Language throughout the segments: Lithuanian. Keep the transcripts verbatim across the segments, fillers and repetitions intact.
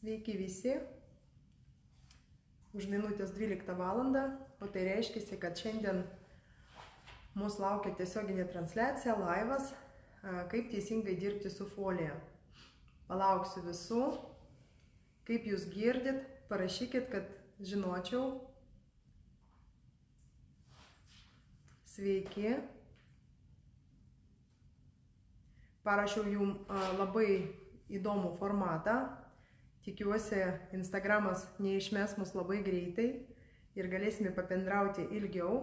Sveiki visi. Už minutės dvyliktą valandą, o tai reiškia, kad šiandien mūsų laukia tiesioginė transliacija, laivas, kaip teisingai dirbti su folija. Palauksiu visų, kaip jūs girdit, parašykit, kad žinočiau. Sveiki. Parašiau jums labai įdomų formatą. Tikiuosi, Instagramas neišmes mus labai greitai ir galėsime pabendrauti ilgiau.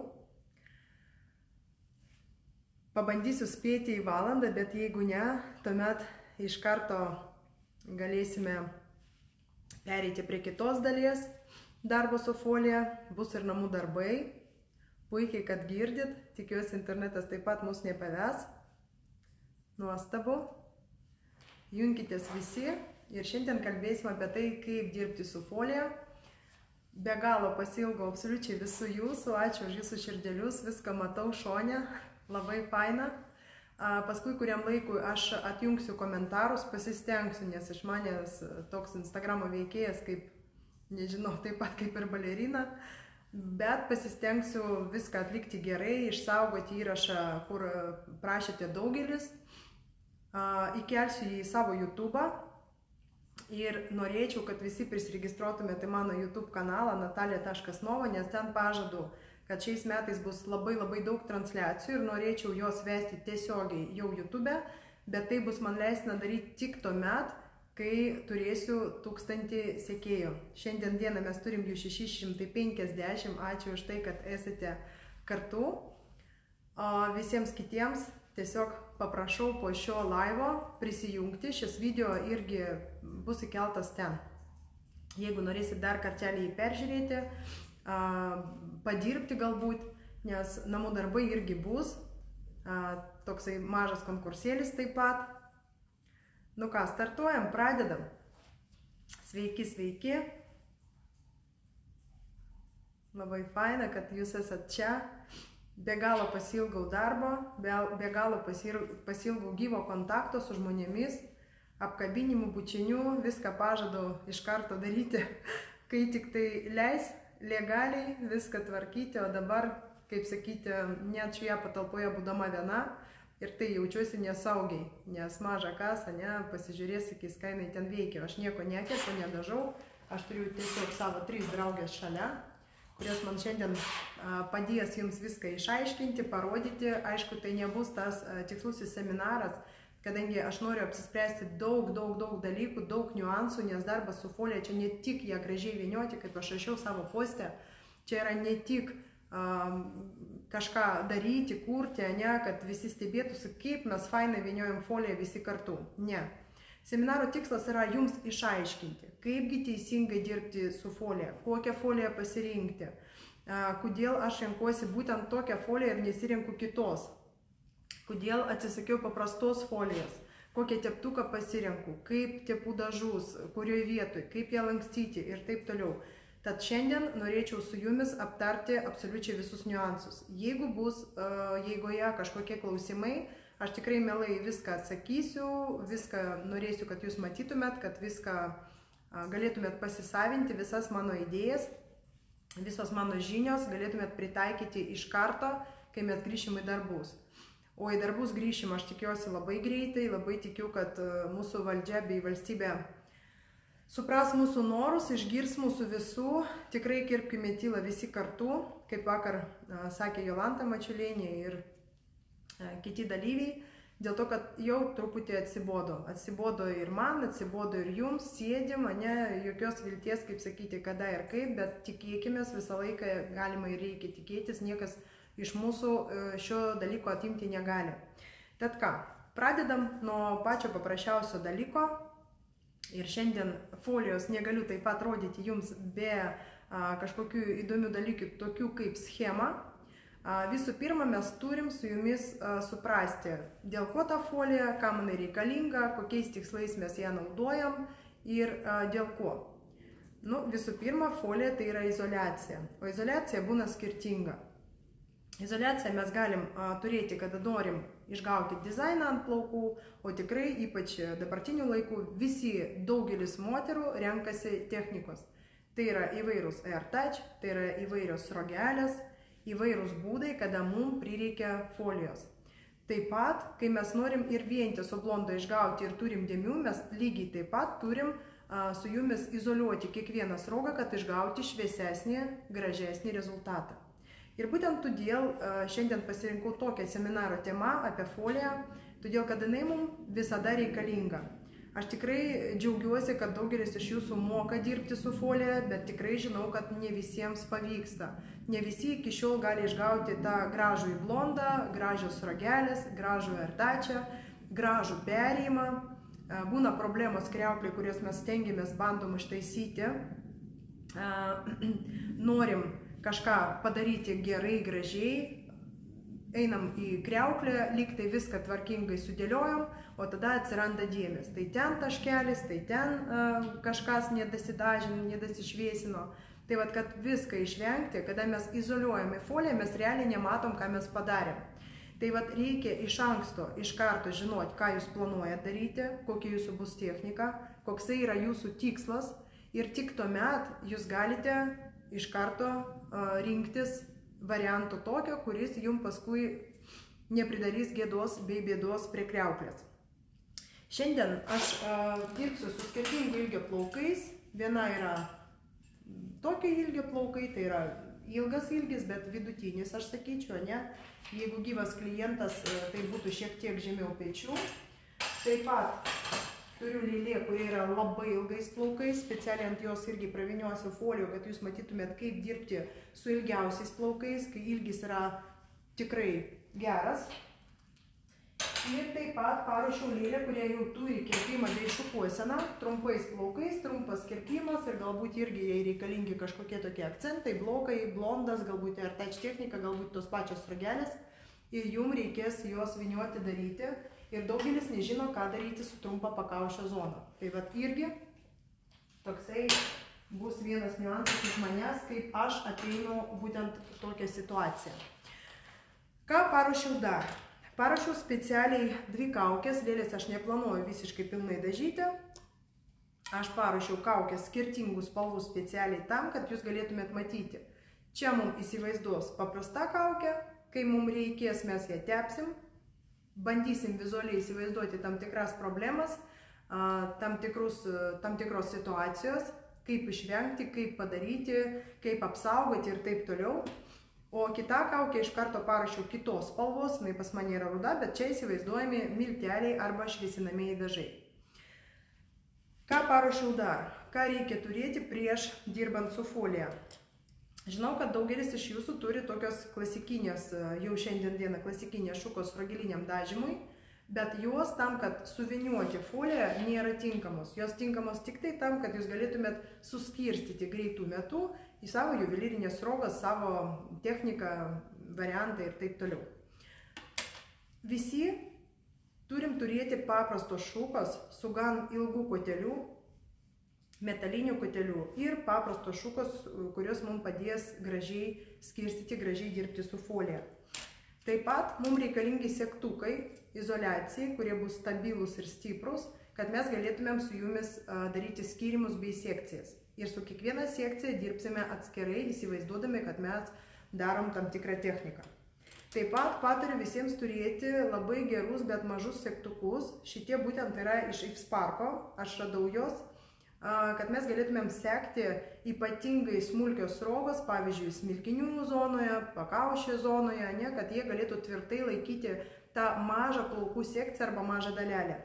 Pabandysiu spėti į valandą, bet jeigu ne, tuomet iš karto galėsime pereiti prie kitos dalies darbo su folija. Bus ir namų darbai. Puikiai, kad girdit. Tikiuosi, internetas taip pat mus nepaves. Nuostabu. Junkitės visi. Ir šiandien kalbėsime apie tai, kaip dirbti su folija. Be galo pasiilgau absoliučiai visų jūsų. Ačiū už jūsų širdelius. Viską matau šone. Labai faina. Paskui kuriam laikui aš atjungsiu komentarus, pasistengsiu, nes iš manęs toks Instagramo veikėjas, kaip, nežinau, taip pat kaip ir balerina. Bet pasistengsiu viską atlikti gerai, išsaugoti įrašą, kur prašėte daugelis. Įkelsiu jį į savo YouTube'ą. Ir norėčiau, kad visi prisiregistruotumėte mano YouTube kanalą natalija taškas nova, nes ten pažadu, kad šiais metais bus labai labai daug transliacijų ir norėčiau jos vesti tiesiogiai jau YouTube'e, bet tai bus man leistina daryti tik tuomet, kai turėsiu tūkstantį sekėjų. Šiandien dieną mes turim jų šeši šimtai penkiasdešimt, ačiū už tai, kad esate kartu. O visiems kitiems tiesiog paprašau po šio laivo prisijungti, šis video irgi bus įkeltas ten. Jeigu norėsit dar kartelį jį peržiūrėti, padirbti galbūt, nes namų darbai irgi bus, toksai mažas konkursėlis taip pat. Nu ką, startuojam, pradedam. Sveiki, sveiki. Labai faina, kad jūs esat čia. Be galo pasiilgau darbo, be galo pasiilgau gyvo kontakto su žmonėmis, apkabinimų, bučinių, viską pažadu iš karto daryti, kai tik tai leis legaliai viską tvarkyti, o dabar, kaip sakyti, net šioje patalpoje būdama viena ir tai jaučiuosi nesaugiai, nes maža kasa, ne, pasižiūrėsi, kai skainai ten veikia. Aš nieko nekepu, nedažau, aš turiu tiesiog savo trys draugės šalia, kurios man šiandien padės jums viską išaiškinti, parodyti. Aišku, tai nebus tas tikslusis seminaras, kadangi aš noriu apsispręsti daug, daug, daug dalykų, daug niuansų, nes darbas su folija čia ne tik ją gražiai vynioti, kaip aš rašiau savo poste, čia yra ne tik um, kažką daryti, kurti, ne, kad visi stebėtųsi, kaip mes fainai vyniojam foliją visi kartu. Ne. Seminaro tikslas yra jums išaiškinti, kaipgi teisingai dirbti su folija, kokią foliją pasirinkti, kodėl aš renkuosi būtent tokią foliją ir nesirinku kitos, kodėl atsisakiau paprastos folijos, kokią teptuką pasirenku, kaip tepu dažus, kurioje vietoje, kaip ją lankstyti ir taip toliau. Tad šiandien norėčiau su jumis aptarti absoliučiai visus niuansus. Jeigu bus jeigoje kažkokie klausimai, aš tikrai mielai viską atsakysiu, viską norėsiu, kad jūs matytumėt, kad viską galėtumėt pasisavinti, visas mano idėjas, visos mano žinios galėtumėt pritaikyti iš karto, kai mes grįšim į darbus. O į darbus grįšim, aš tikiuosi, labai greitai, labai tikiu, kad mūsų valdžia bei valstybė supras mūsų norus, išgirs mūsų visų, tikrai kirpkime tylą visi kartu, kaip vakar sakė Jolanta Mačiulienė ir kiti dalyviai, dėl to, kad jau truputį atsibodo. Atsibodo ir man, atsibodo ir jums, sėdim, ne, jokios vilties, kaip sakyti, kada ir kaip, bet tikėkime, visą laiką galima ir reikia tikėtis, niekas iš mūsų šio dalyko atimti negali. Tad ką, pradedam nuo pačio paprasčiausio dalyko ir šiandien folijos negaliu taip pat rodyti jums be a, kažkokių įdomių dalykų, tokių kaip schema. Visų pirma, mes turim su jumis suprasti, dėl ko ta folija, kam jinai reikalinga, kokiais tikslais mes ją naudojam ir dėl ko. Nu, visų pirma, folija tai yra izoliacija, o izoliacija būna skirtinga. Izoliaciją mes galim turėti, kada norim išgauti dizainą ant plaukų, o tikrai ypač dabartinių laikų visi daugelis moterų renkasi technikos. Tai yra įvairūs AirTouch, tai yra įvairios srogelės, įvairūs būdai, kada mums prireikia folijos. Taip pat, kai mes norim ir vientiso blondo išgauti ir turim dėmių, mes lygiai taip pat turim a, su jumis izoliuoti kiekvieną srogą, kad išgauti šviesesnį, gražesnį rezultatą. Ir būtent todėl a, šiandien pasirinkau tokią seminaro temą apie foliją, todėl kad jinai mums visada reikalinga. Aš tikrai džiaugiuosi, kad daugelis iš jūsų moka dirbti su folija, bet tikrai žinau, kad ne visiems pavyksta. Ne visi iki šiol gali išgauti tą gražų į blondą, gražios srogelės, gražų AirTouchą, gražų perėjimą. Būna problemos kriauklė, kurias mes stengiamės, bandom ištaisyti. Norim kažką padaryti gerai, gražiai. Einam į kriauklę, lyg tai viską tvarkingai sudėliojom, o tada atsiranda dėmės. Tai ten taškelis, tai ten uh, kažkas nedasidažino, nedasišviesino. Tai vat, kad viską išvengti, kada mes izoliuojame foliją, mes realiai nematom, ką mes padarėm. Tai vat, reikia iš anksto, iš karto žinoti, ką jūs planuojate daryti, kokia jūsų bus technika, koksai yra jūsų tikslas ir tik tuomet jūs galite iš karto uh, rinktis variantų tokio, kuris jums paskui nepridarys gėdos bei bėdos prie kriauklės. Šiandien aš a, dirbsiu su skirtingų ilgio plaukais. Viena yra tokio ilgio plaukai, tai yra ilgas ilgis, bet vidutinis, aš sakyčiau, ne? Jeigu gyvas klientas, tai būtų šiek tiek žemiau pečių. Taip pat turiu lėlė, kurie yra labai ilgais plaukais, specialiai ant jos irgi praviniosiu foliją, kad jūs matytumėt, kaip dirbti su ilgiausiais plaukais, kai ilgis yra tikrai geras. Ir taip pat paruošiau lėlę, kurie jau turi kirpimą bei šukuoseną, trumpais plaukais, trumpas kirpimas ir galbūt irgi jai reikalingi kažkokie tokie akcentai, blokai, blondas, galbūt AirTouch technika, galbūt tos pačios srogelės. Ir jums reikės juos viniuoti daryti. Ir daugelis nežino, ką daryti su trumpa pakaušio zona. Tai vat irgi toksai bus vienas niuansas iš manęs, kaip aš ateinu būtent tokią situaciją. Ką paruošiau dar? Paruošiau specialiai dvi kaukės, lėlės aš neplanuoju visiškai pilnai dažyti. Aš paruošiau kaukės skirtingų spalvų specialiai tam, kad jūs galėtumėt matyti. Čia mums įsivaizduos paprasta kaukė, kai mums reikės, mes ją tepsim. Bandysim vizualiai įsivaizduoti tam tikras problemas, tam, tikrus, tam tikros situacijos, kaip išvengti, kaip padaryti, kaip apsaugoti ir taip toliau. O kitą kaukę iš karto parašiau kitos spalvos, jinai pas mane yra ruda, bet čia įsivaizduojami milteliai arba šviesinamieji dažai. Ką parašiau dar? Ką reikia turėti prieš dirbant su folija? Žinau, kad daugelis iš jūsų turi tokios klasikinės, jau šiandien dieną klasikinės šukos srogeliniam dažymui, bet jos tam, kad suviniuoti foliją, nėra tinkamos. Jos tinkamos tik tai tam, kad jūs galėtumėt suskirstyti greitų metų į savo juvelyrines srogas, savo techniką, variantą ir taip toliau. Visi turim turėti paprastos šukos su gan ilgų kotelių, metalinių kotelių ir paprastos šukos, kurios mums padės gražiai skirstyti, gražiai dirbti su folija. Taip pat mums reikalingi segtukai, izoliacijai, kurie bus stabilus ir stiprus, kad mes galėtumėm su jumis daryti skyrimus bei sekcijas. Ir su kiekviena sekcija dirbsime atskirai, įsivaizduodami, kad mes darom tam tikrą techniką. Taip pat patariu visiems turėti labai gerus, bet mažus segtukus. Šitie būtent yra iš X-Parko, aš radau jos, kad mes galėtumėm sekti ypatingai smulkios srogos, pavyzdžiui, smilkinių zonoje, pakaušio zonoje, ne, kad jie galėtų tvirtai laikyti tą mažą plaukų sekciją arba mažą dalelę.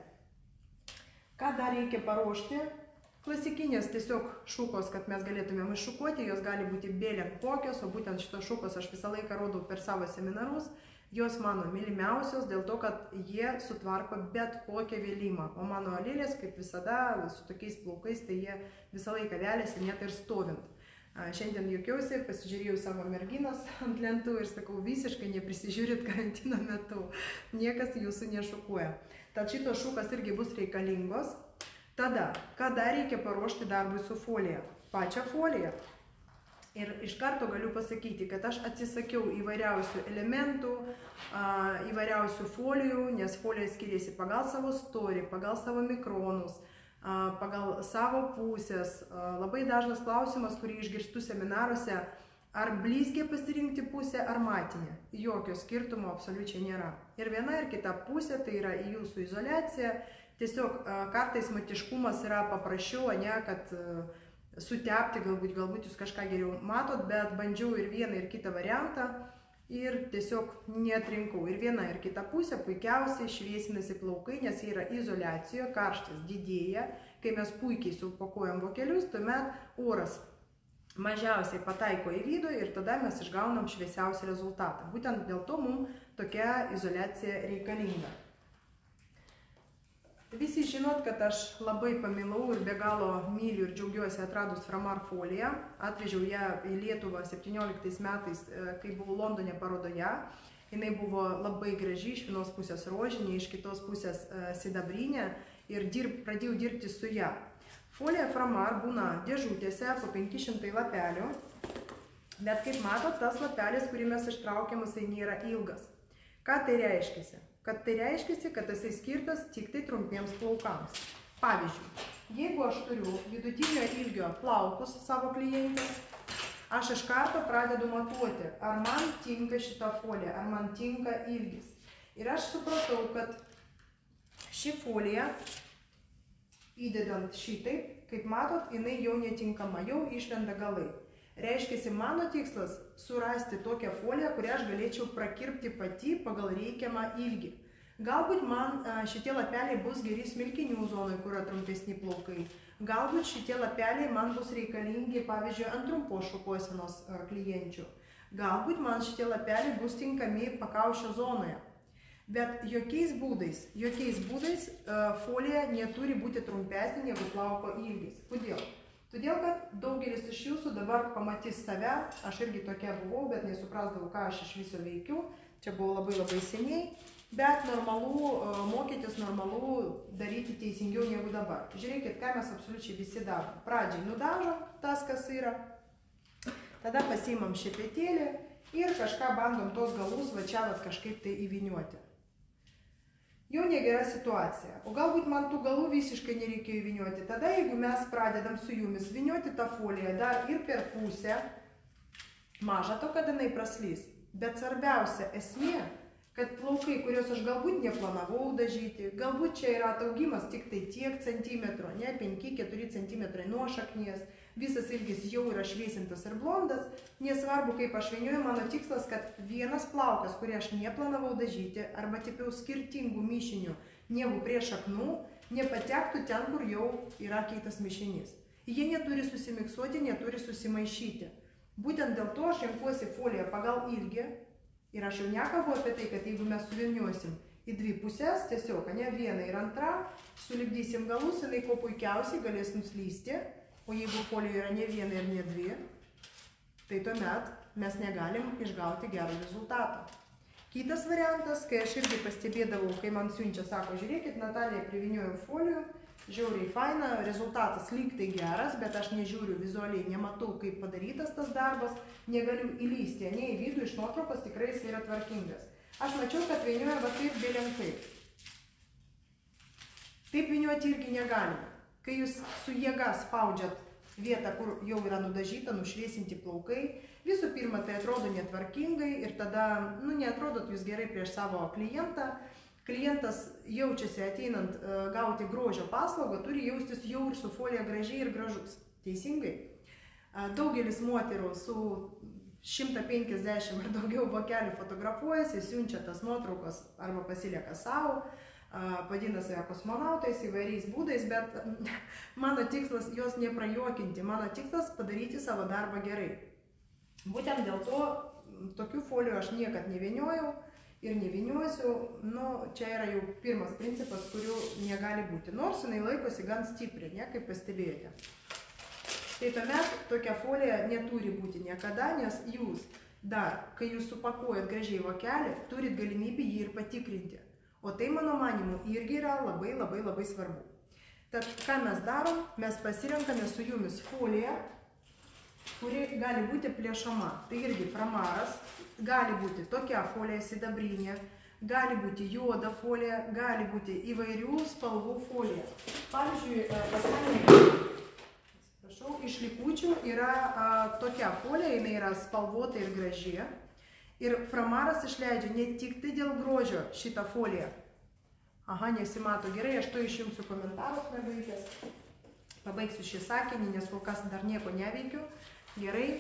Ką dar reikia paruošti? Klasikinės tiesiog šukos, kad mes galėtumėm iššukuoti, jos gali būti bėlent kokios, o būtent šitos šukos aš visą laiką rodau per savo seminarus. Jos mano mylimiausios dėl to, kad jie sutvarko bet kokią vėlimą. O mano lėlės, kaip visada, su tokiais plaukais, tai jie visą laiką vėlėsi net ir stovint. Šiandien juokiausi, pasižiūrėjau savo merginas ant lentų ir sakau, visiškai neprisižiūrit karantino metu. Niekas jūsų nešukuoja. Tad šitos šukas irgi bus reikalingos. Tada, ką dar reikia paruošti darbui su folija? Pačią foliją. Ir iš karto galiu pasakyti, kad aš atsisakiau įvairiausių elementų, įvairiausių folijų, nes folija skiriasi pagal savo storį, pagal savo mikronus, pagal savo pusės. Labai dažnas klausimas, kurį išgirstu seminaruose, ar blizgė pasirinkti pusę ar matinę. Jokio skirtumo absoliučiai nėra. Ir viena ir kita pusė, tai yra jūsų izoliacija. Tiesiog kartais matiškumas yra paprasčiau, ne, kad sutepti, galbūt, galbūt jūs kažką geriau matot, bet bandžiau ir vieną, ir kitą variantą ir tiesiog neatrinkau. Ir viena, ir kita pusė puikiausiai šviesinasi plaukai, nes jie yra izoliacijoje, karštis didėja. Kai mes puikiai supakuojam vokelius, tuomet oras mažiausiai pataiko į vidų ir tada mes išgaunam šviesiausią rezultatą. Būtent dėl to mums tokia izoliacija reikalinga. Visi žinot, kad aš labai pamilau ir be galo myliu ir džiaugiuosi atradus Framar foliją. Atvežiau ją į Lietuvą septynioliktais metais, kai buvau Londone parodoje. Jis buvo labai graži, iš vienos pusės rožinė, iš kitos pusės sidabrinė ir dirb, pradėjau dirbti su ją. Folija Framar būna dėžutėse po penki šimtai lapelių, bet kaip matot, tas lapelis, kurį mes ištraukiam, jisai nėra ilgas. Ką tai reiškia? Kad tai reiškia, kad jisai skirtas tik tai trumpiems plaukams. Pavyzdžiui, jeigu aš turiu vidutinio ilgio plaukus savo klientės, aš iš karto pradedu matuoti, ar man tinka šita folija, ar man tinka ilgis. Ir aš supratau, kad ši folija, įdedant šitaip, kaip matot, jinai jau netinkama, jau išlenda galai. Reiškia, mano tikslas surasti tokią foliją, kurią aš galėčiau prakirpti pati pagal reikiamą ilgį. Galbūt man šitie lapeliai bus geri smilkinių zonai, kur yra trumpesni plaukai. Galbūt šitie lapeliai man bus reikalingi, pavyzdžiui, ant trumpos šukuosenos klienčių. Galbūt man šitie lapeliai bus tinkami pakaušio zonoje. Bet jokiais būdais, jokiais būdais folija neturi būti trumpesnė negu plauko ilgis. Kodėl? Todėl, kad daugelis iš jūsų dabar pamatys save, aš irgi tokia buvau, bet nesuprasdavau, ką aš iš viso veikiu, čia buvo labai labai seniai, bet normalu mokytis, normalu daryti teisingiau negu dabar. Žiūrėkit, ką mes absoliučiai visi darom. Pradžiai nudažom tas, kas yra, tada pasiimam šepetėlį ir kažką bandom tos galus va čia kažkaip tai įviniuoti. Jau negera situacija. O galbūt man tų galų visiškai nereikėjo įviniuoti. Tada, jeigu mes pradedam su jumis viniuoti tą foliją dar ir per pusę, maža to, kad jinai praslys. Bet svarbiausia esmė, kad plaukai, kuriuos aš galbūt neplanavau dažyti, galbūt čia yra ataugimas tik tai tiek centimetrų, ne, penki keturi centimetrai nuo šaknies, visas ilgis jau yra šviesintas ir blondas, nesvarbu kaip aš viniuoju, mano tikslas, kad vienas plaukas, kurį aš neplanavau dažyti, arba tipiau skirtingų mišinių negu prie šaknų, nepatektų ten, kur jau yra kitas mišinys. Jie neturi susimiksuoti, neturi susimaišyti. Būtent dėl to aš renkuosi foliją pagal ilgį. Ir aš jau nekalbu apie tai, kad jeigu mes suviniuosim į dvi pusės, tiesiog, ne, vieną ir antrą, sulipdysim galus, jinai kuo puikiausiai galės nuslysti, o jeigu folija yra ne viena ir ne dvi, tai tuomet mes negalim išgauti gerą rezultatą. Kitas variantas, kai aš irgi pastebėdavau, kai man siunčia, sako, žiūrėkit, Natalija, priviniuoju folijų, žiauriai faina, rezultatas lyg tai geras, bet aš nežiūriu vizualiai, nematau, kaip padarytas tas darbas, negaliu įlysti, ne į vidų, iš nuotraukos tikrai jis yra tvarkingas. Aš mačiau, kad viniuoja va taip belenkai. Taip viniuoti irgi negalime. Kai jūs su jėga spaudžiat vietą, kur jau yra nudažyta, nušviesinti plaukai, visų pirma, tai atrodo netvarkingai ir tada, nu, neatrodot jūs gerai prieš savo klientą. Klientas jaučiasi ateinant uh, gauti grožio paslaugą, turi jaustis jau ir su folija gražiai ir gražus. Teisingai? Uh, daugelis moterų su šimtą penkiasdešimt ar daugiau vokelių fotografuojasi, siunčia tas nuotraukas arba pasilieka savo, uh, vadina save kosmonautais įvairiais būdais, bet mano tikslas jos neprajuokinti, mano tikslas padaryti savo darbą gerai. Būtent dėl to tokių folijų aš niekad neviniojau. Ir neviniuosiu, nu, čia yra jau pirmas principas, kurių negali būti. Nors jinai laikosi gan stipriai, ne, kaip pastebėjote. Tai tuomet tokia folija neturi būti niekada, nes jūs dar, kai jūs supakuojat gražiai vokelį, turit galimybę jį ir patikrinti. O tai, mano manimu, irgi yra labai labai labai svarbu. Tad, ką mes darom, mes pasirenkame su jumis foliją, kuri gali būti plėšama. Tai irgi framaras, gali būti tokia folija sidabrinė, gali būti juoda folija, gali būti įvairių spalvų folija. Pavyzdžiui, pas mane, prašau, iš likučių yra a, tokia folija, jinai yra spalvota ir graži. Ir framaras išleidžia ne tik tai dėl grožio šitą foliją. Aha, nesimato gerai, aš to išjungsiu komentarus nebaigęs. Pabaigsiu šį sakinį, nes kol kas dar nieko neveikiu. Gerai.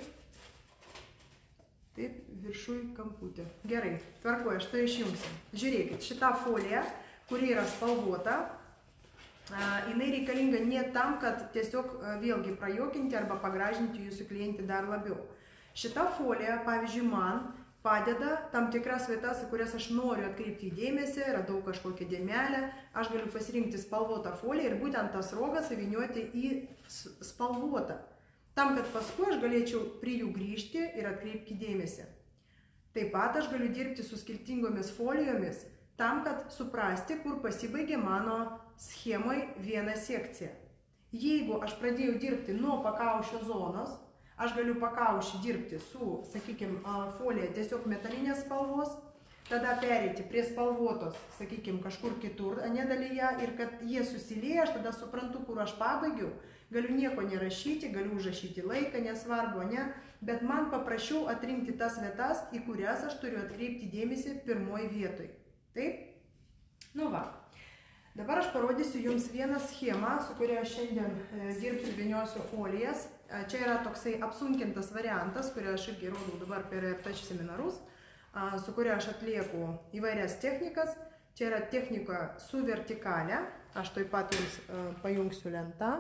Taip, viršui kamputė. Gerai, tvarkuoju, aš to išjungsiu. Žiūrėkit, šita folija, kuri yra spalvota, jinai reikalinga ne tam, kad tiesiog vėlgi prajuokinti arba pagražinti jūsų klientį dar labiau. Šita folija, pavyzdžiui, man padeda tam tikras vietas, į kurias aš noriu atkreipti dėmesį, radau kažkokią dėmelę, aš galiu pasirinkti spalvotą foliją ir būtent tas rogas įvynioti į spalvotą, tam, kad paskui aš galėčiau prie jų grįžti ir atkreipti dėmesį. Taip pat aš galiu dirbti su skirtingomis folijomis, tam, kad suprasti, kur pasibaigė mano schemoje viena sekcija. Jeigu aš pradėjau dirbti nuo pakaušio zonos, aš galiu pakaušį dirbti su, sakykime, folija tiesiog metalinės spalvos, tada pereiti prie spalvotos, sakykime, kažkur kitur, ne dalyje, ir kad jie susilieja, aš tada suprantu, kur aš pabaigiau, galiu nieko nerašyti, galiu užrašyti laiką, nesvarbu, ne, bet man paprašiau atrinkti tas vietas, į kurias aš turiu atkreipti dėmesį pirmoji vietoj. Taip? Nu va. Dabar aš parodysiu jums vieną schemą, su kuria šiandien dirbsiu, vyniosiu folijas. Čia yra toksai apsunkintas variantas, kurį aš irgi rodau dabar per touch seminarus, su kuria aš atlieku įvairias technikas. Čia yra technika su vertikalė. Aš taip pat jums pajungsiu lentą.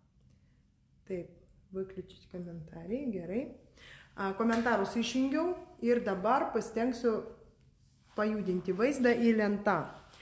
Taip, выключить комментарий, gerai. Komentarus išjungiau ir dabar pasitengsiu pajudinti vaizdą į lentą.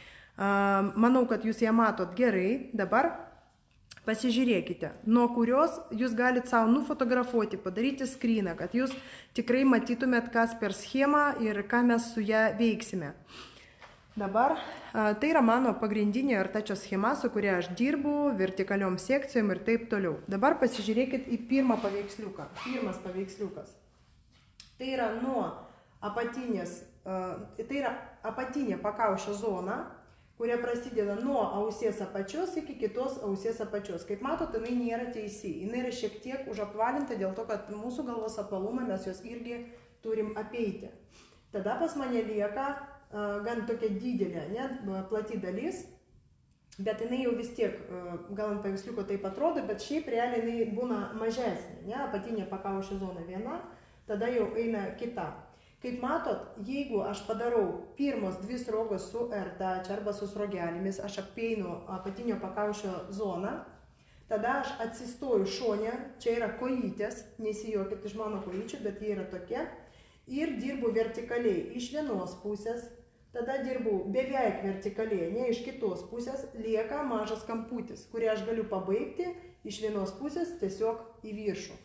Manau, kad jūs ją matot gerai. Dabar pasižiūrėkite, nuo kurios jūs galite savo nufotografuoti, padaryti screeną, kad jūs tikrai matytumėt, kas per schemą ir ką mes su ją veiksime. Dabar tai yra mano pagrindinė artačio schema, su kuria aš dirbu, vertikaliom sekcijom ir taip toliau. Dabar pasižiūrėkit į pirmą paveiksliuką. Pirmas paveiksliukas. Tai yra nuo apatinės, tai yra apatinė pakaušio zona, kuria prasideda nuo ausies apačios iki kitos ausies apačios. Kaip matot, jinai nėra teisi. Jinai yra šiek tiek užapvalinta dėl to, kad mūsų galvos apvalumą mes jos irgi turim apeiti. Tada pas mane lieka uh, gan tokia didelė, ne, plati dalis, bet jinai jau vis tiek, uh, gal ant paveiksliuko taip atrodo, bet šiaip realiai jinai būna mažesnė, ne, apatinė pakaušio zona viena, tada jau eina kita. Kaip matot, jeigu aš padarau pirmos dvi srogos su R-touch arba su srogelėmis, aš apeinu apatinio pakaušio zoną, tada aš atsistoju šone, čia yra kojytės, nesijuokit iš mano kojyčių, bet jie yra tokie, ir dirbu vertikaliai iš vienos pusės, tada dirbu beveik vertikaliai, ne iš kitos pusės, lieka mažas kamputis, kurį aš galiu pabaigti iš vienos pusės tiesiog į viršų.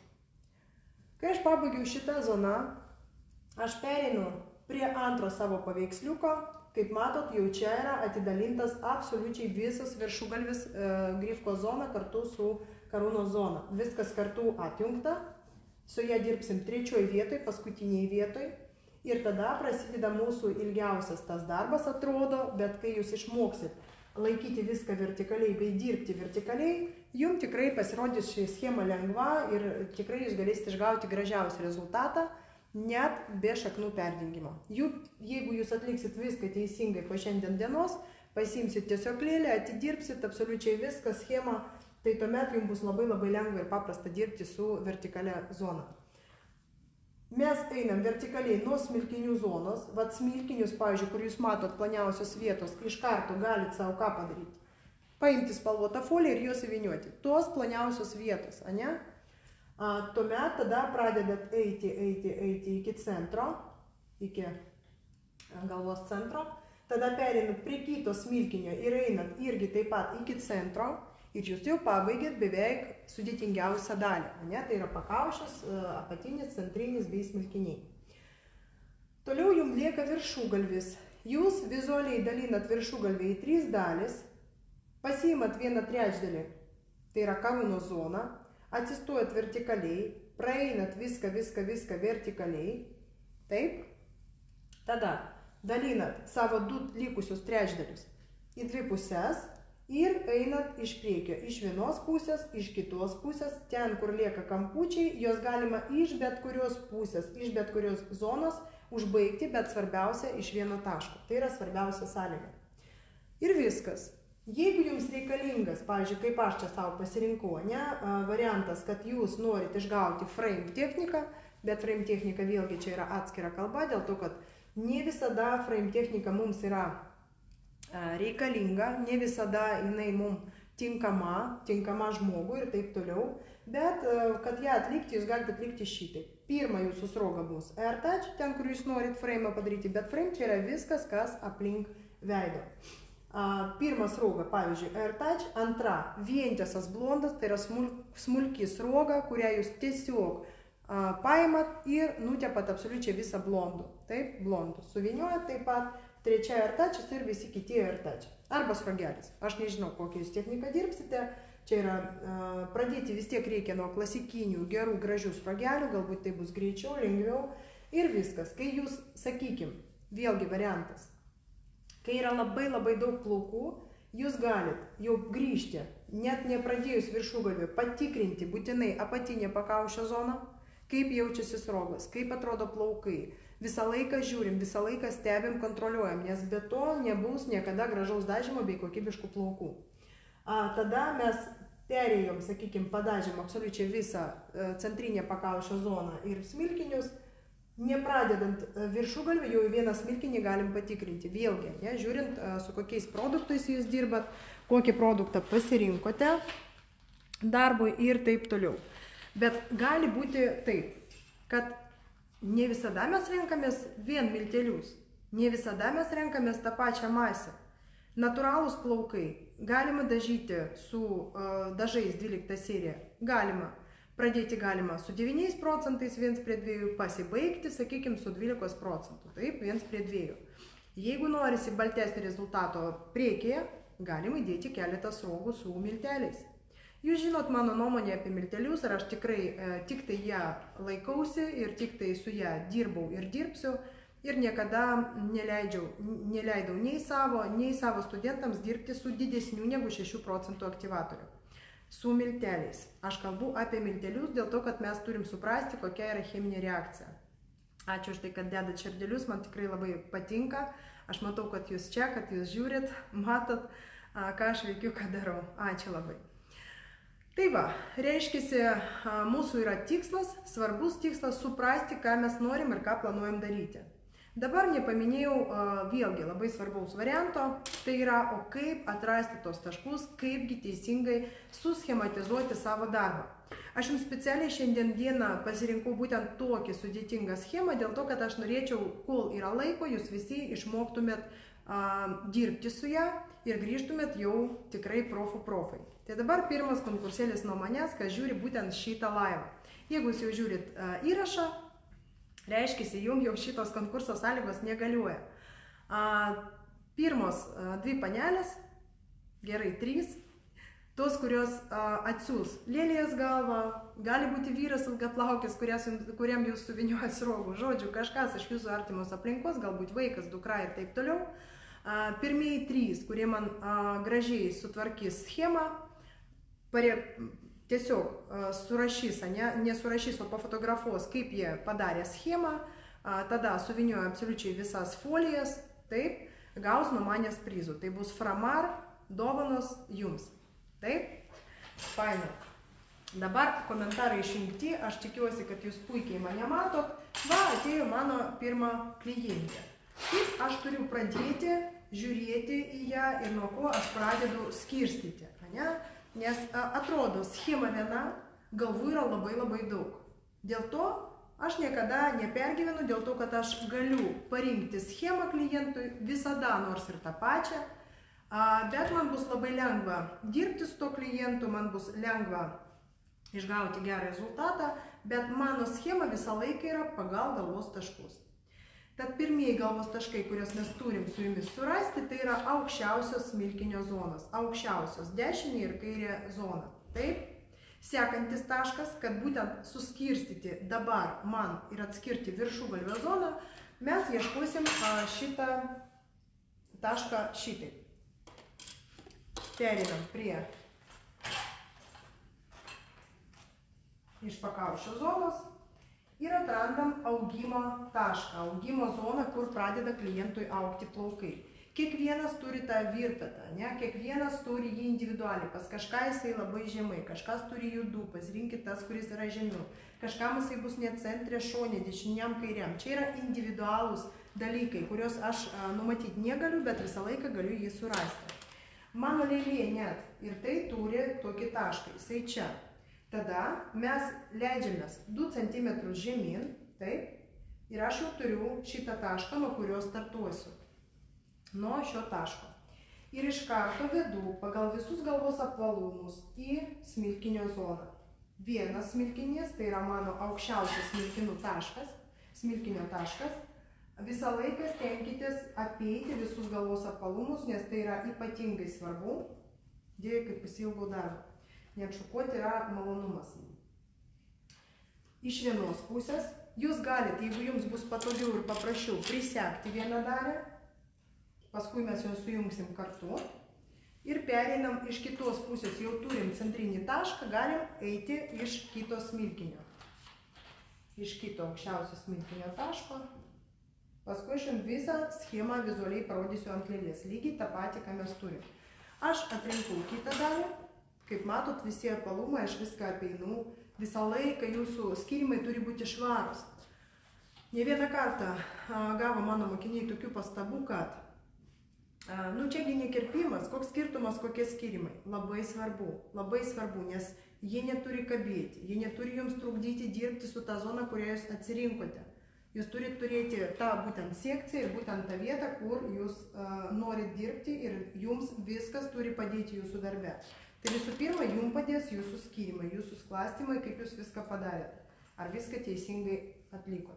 Kai aš pabaigiau šitą zoną, aš pereinu prie antro savo paveiksliuko. Kaip matot, jau čia yra atidalintas absoliučiai visas viršugalvis e, grifko zona kartu su karūnos zona. Viskas kartu atjungta. Su ją dirbsim trečioj vietoj, paskutiniai vietoj. Ir tada prasideda mūsų ilgiausias tas darbas, atrodo, bet kai jūs išmoksit laikyti viską vertikaliai bei dirbti vertikaliai, jums tikrai pasirodys ši schema lengva ir tikrai jūs galėsite išgauti gražiausią rezultatą, net be šaknų perdengimo. Juk, jeigu jūs atliksit viską teisingai po šiandien dienos, pasimsit tiesiog lėlę, atidirbsit absoliučiai viską, schemą, tai tuomet jums bus labai labai lengva ir paprasta dirbti su vertikalia zona. Mes einam vertikaliai nuo smilkinių zonos, vat smilkinius, pavyzdžiui, kur jūs matot planiausios vietos, iš karto galit savo ką padaryti. Paimti spalvotą foliją ir juos įvynioti. Tos planiausios vietos, ane? Tuomet tada pradedat eiti, eiti, eiti iki centro, iki galvos centro, tada pereinat prie kito smilkinio ir einat irgi taip pat iki centro ir jūs jau pabaigėt beveik sudėtingiausią dalį, ne? Tai yra pakaušis, apatinis, centrinis bei smilkiniai. Toliau jums lieka viršugalvis. Jūs vizualiai dalinat viršugalvį į trys dalis, pasiimat vieną trečdalį, tai yra karūnos zona, atsistojat vertikaliai, praeinat viską, viską, viską vertikaliai, taip, tada dalinat savo du likusius trečdalius į dvi pusės ir einat iš priekio, iš vienos pusės, iš kitos pusės, ten, kur lieka kampučiai, jos galima iš bet kurios pusės, iš bet kurios zonos užbaigti, bet svarbiausia iš vieno taško. Tai yra svarbiausia sąlyga. Ir viskas. Jeigu jums reikalingas, pavyzdžiui, kaip aš čia savo pasirinkau, ne, variantas, kad jūs norit išgauti frame techniką, bet frame technika vėlgi čia yra atskira kalba, dėl to, kad ne visada frame technika mums yra reikalinga, ne visada jinai mums tinkama, tinkama žmogui ir taip toliau, bet kad ją atlikti, jūs galite atlikti šitai. Pirma jūsų sroga bus AirTouch, ten, kur jūs norit frame padaryti, bet frame čia yra viskas, kas aplink veido. Pirma sroga, pavyzdžiui, AirTouch, antra vientisas blondas, tai yra smulki sroga, kurią jūs tiesiog paimat ir nutepat absoliučiai visą blondų. Taip, blondų. Suvyniojat taip pat, trečia AirTouch ir visi kiti AirTouch. Arba srogelis. Aš nežinau, kokią jūs techniką dirbsite. Čia yra, pradėti vis tiek reikia nuo klasikinių, gerų, gražių srogelių, galbūt tai bus greičiau, lengviau ir viskas. Kai jūs, sakykim, vėlgi variantas, kai yra labai labai daug plaukų, jūs galit jau grįžti, net nepradėjus viršugalvį, patikrinti būtinai apatinę pakaušio zoną, kaip jaučiasi srogas, kaip atrodo plaukai. Visą laiką žiūrim, visą laiką stebim, kontroliuojam, nes be to nebus niekada gražaus dažymo bei kokybiškų plaukų. A, tada mes perėjom, sakykime, padažėm absoliučiai visą centrinę pakaušio zoną ir smilkinius, nepradedant viršugalvį, jau vieną smilkinį galim patikrinti. Vėlgi, ne, žiūrint, su kokiais produktais jūs dirbat, kokį produktą pasirinkote darbui ir taip toliau. Bet gali būti taip, kad ne visada mes renkamės vien miltelius, ne visada mes renkamės tą pačią masę. Natūralūs plaukai galima dažyti su uh, dažais dvylikta serija. Galima. Pradėti galima su devyniais procentais viens prie dviejų, pasibaigti, sakykime, su dvylikos procentų, taip, viens prie dviejų. Jeigu norisi baltesnį rezultato priekyje, galima įdėti keletą srogų su milteliais. Jūs žinot mano nuomonę apie miltelius, ar aš tikrai e, tik tai ją laikausi ir tik tai su ją dirbau ir dirbsiu ir niekada neleidžiau, neleidau nei savo, nei savo studentams dirbti su didesniu negu šešių procentų aktyvatoriu. Su milteliais. Aš kalbu apie miltelius dėl to, kad mes turim suprasti, kokia yra cheminė reakcija. Ačiū už tai, kad dedat širdelius, man tikrai labai patinka. Aš matau, kad jūs čia, kad jūs žiūrit, matot, ką aš veikiu, ką darau. Ačiū labai. Tai va, reiškiasi, mūsų yra tikslas, svarbus tikslas suprasti, ką mes norim ir ką planuojam daryti. Dabar nepaminėjau vėlgi labai svarbaus varianto, tai yra, o kaip atrasti tos taškus, kaipgi teisingai suschematizuoti savo darbą. Aš jums specialiai šiandien dieną pasirinkau būtent tokį sudėtingą schemą, dėl to, kad aš norėčiau, kol yra laiko, jūs visi išmoktumėt a, dirbti su ją ir grįžtumėt jau tikrai profų profai. Tai dabar pirmas konkursėlis nuo manęs, kas žiūri būtent šitą laivą. Jeigu jūs jau žiūrit a, įrašą, reiškia, jums jau šitos konkurso sąlygos negaliuoja. A, pirmos a, dvi panelės, gerai, trys, tos, kurios a, atsiūs lėlės galvą, gali būti vyras ilgaplaukis, kuriam jūs suvinioja srogų, žodžiu, kažkas iš jūsų artimos aplinkos, galbūt vaikas, dukra ir taip toliau. A, pirmieji trys, kurie man a, gražiai sutvarkys schemą, pare, tiesiog uh, surašys, ne, nesurašys, o pafotografuos, kaip jie padarė schemą, uh, tada suvinioja absoliučiai visas folijas, taip, gaus nuo manęs prizų. Tai bus Framar dovanos jums. Taip? Fainu. Dabar komentarai išjungti, aš tikiuosi, kad jūs puikiai mane matot. Va, atėjo mano pirma klientė. Kaip aš turiu pradėti žiūrėti į ją ir nuo ko aš pradedu skirstyti, ne? Nes atrodo, schema viena, galvų yra labai labai daug. Dėl to aš niekada nepergyvenu, dėl to, kad aš galiu parinkti schemą klientui visada, nors ir tą pačią, bet man bus labai lengva dirbti su to klientu, man bus lengva išgauti gerą rezultatą, bet mano schema visą laiką yra pagal galvos taškus. Tad pirmieji galvos taškai, kuriuos mes turim su jumis surasti, tai yra aukščiausios smilkinio zonos. Aukščiausios dešinė ir kairė zona. Taip? Sekantis taškas, kad būtent suskirstyti dabar man ir atskirti viršugalvio zoną, mes ieškosim šitą tašką šitaip. Perinam prie iš pakaušio zonos ir atrandam augimo tašką, augimo zoną, kur pradeda klientui augti plaukai. Kiekvienas turi tą virpetą, ne? Kiekvienas turi jį individualiai, pas kažką jisai labai žemai, kažkas turi judų, pasirinkit tas, kuris yra žemiau, kažkam jisai bus ne centre, šone, dešiniam, kairiam. Čia yra individualūs dalykai, kuriuos aš a, numatyti negaliu, bet visą laiką galiu jį surasti. Mano lėlė net ir tai turi tokį tašką, jisai čia. Tada mes leidžiamės du centimetrus žemyn, taip, ir aš jau turiu šitą tašką, nuo kurio startuosiu. Nuo šio taško. Ir iš karto vedu pagal visus galvos apvalumus į smilkinio zoną. Vienas smilkinys, tai yra mano aukščiausias smilkinų taškas, smilkinio taškas. Visą laiką stenkitės apeiti visus galvos apvalumus, nes tai yra ypatingai svarbu. Dėja, kaip pasiilgau darbą. Net šukuoti yra malonumas. Iš vienos pusės jūs galite, jeigu jums bus patogiau ir paprasčiau, prisegti vieną dalį, paskui mes juos sujungsim kartu ir pereinam iš kitos pusės, jau turim centrinį tašką, galim eiti iš kito smilkinio. Iš kito aukščiausio smilkinio taško. Paskui aš jums visą schemą vizualiai parodysiu ant lėlės, lygiai tą patį, ką mes turim. Aš atrinkau kitą dalį. Kaip matot, visi apvalumai, aš viską apeinu, visą laiką jūsų skirimai turi būti švarus. Ne vieną kartą gavo mano mokiniai tokių pastabų, kad nu čiagi ne kirpimas, koks skirtumas, kokie skirimai. Labai svarbu, labai svarbu, nes jie neturi kabėti, jie neturi jums trukdyti dirbti su tą zoną, kurią jūs atsirinkote. Jūs turite turėti tą būtent sekciją ir būtent tą vietą, kur jūs uh, norit dirbti ir jums viskas turi padėti jūsų darbe. Tai visų pirma, jums padės jūsų skirimai, jūsų sklastymai, kaip jūs viską padarėte. Ar viską teisingai atlikot.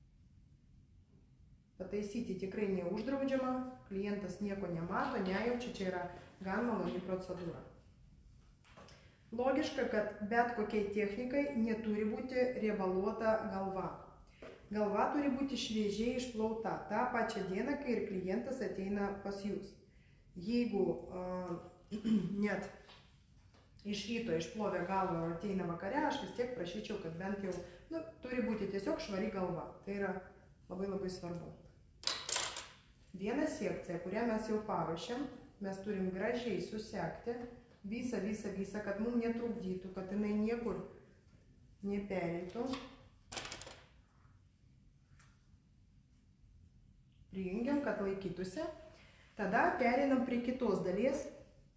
Pataisyti tikrai neuždraudžiama, klientas nieko nemato, nejaučia, čia yra gan maloni procedūra. Logiška, kad bet kokiai technikai neturi būti riebaluota galva. Galva turi būti šviežiai išplauta tą pačią dieną, kai ir klientas ateina pas jūs. Jeigu uh, net iš ryto išplovė galvą ir ateina vakare, aš vis tiek prašyčiau, kad bent jau nu, turi būti tiesiog švari galva. Tai yra labai labai svarbu. Vieną sekciją, kurią mes jau paruošėm, mes turim gražiai susekti visą, visą, visą, kad mums netrukdytų, kad jinai niekur nepereitų. Prijungiam, kad laikytųsi. Tada pereinam prie kitos dalies.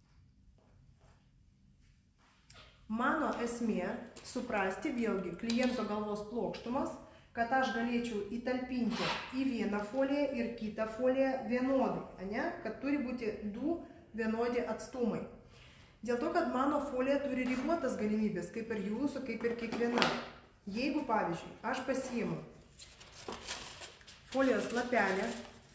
Mano esmė suprasti vėlgi kliento galvos plokštumas, kad aš galėčiau įtalpinti į vieną foliją ir kitą foliją vienodai, ne? Kad turi būti du vienodi atstumai. Dėl to, kad mano folija turi ribotas galimybės, kaip ir jūsų, kaip ir kiekviena. Jeigu, pavyzdžiui, aš pasiimu folijos lapelį,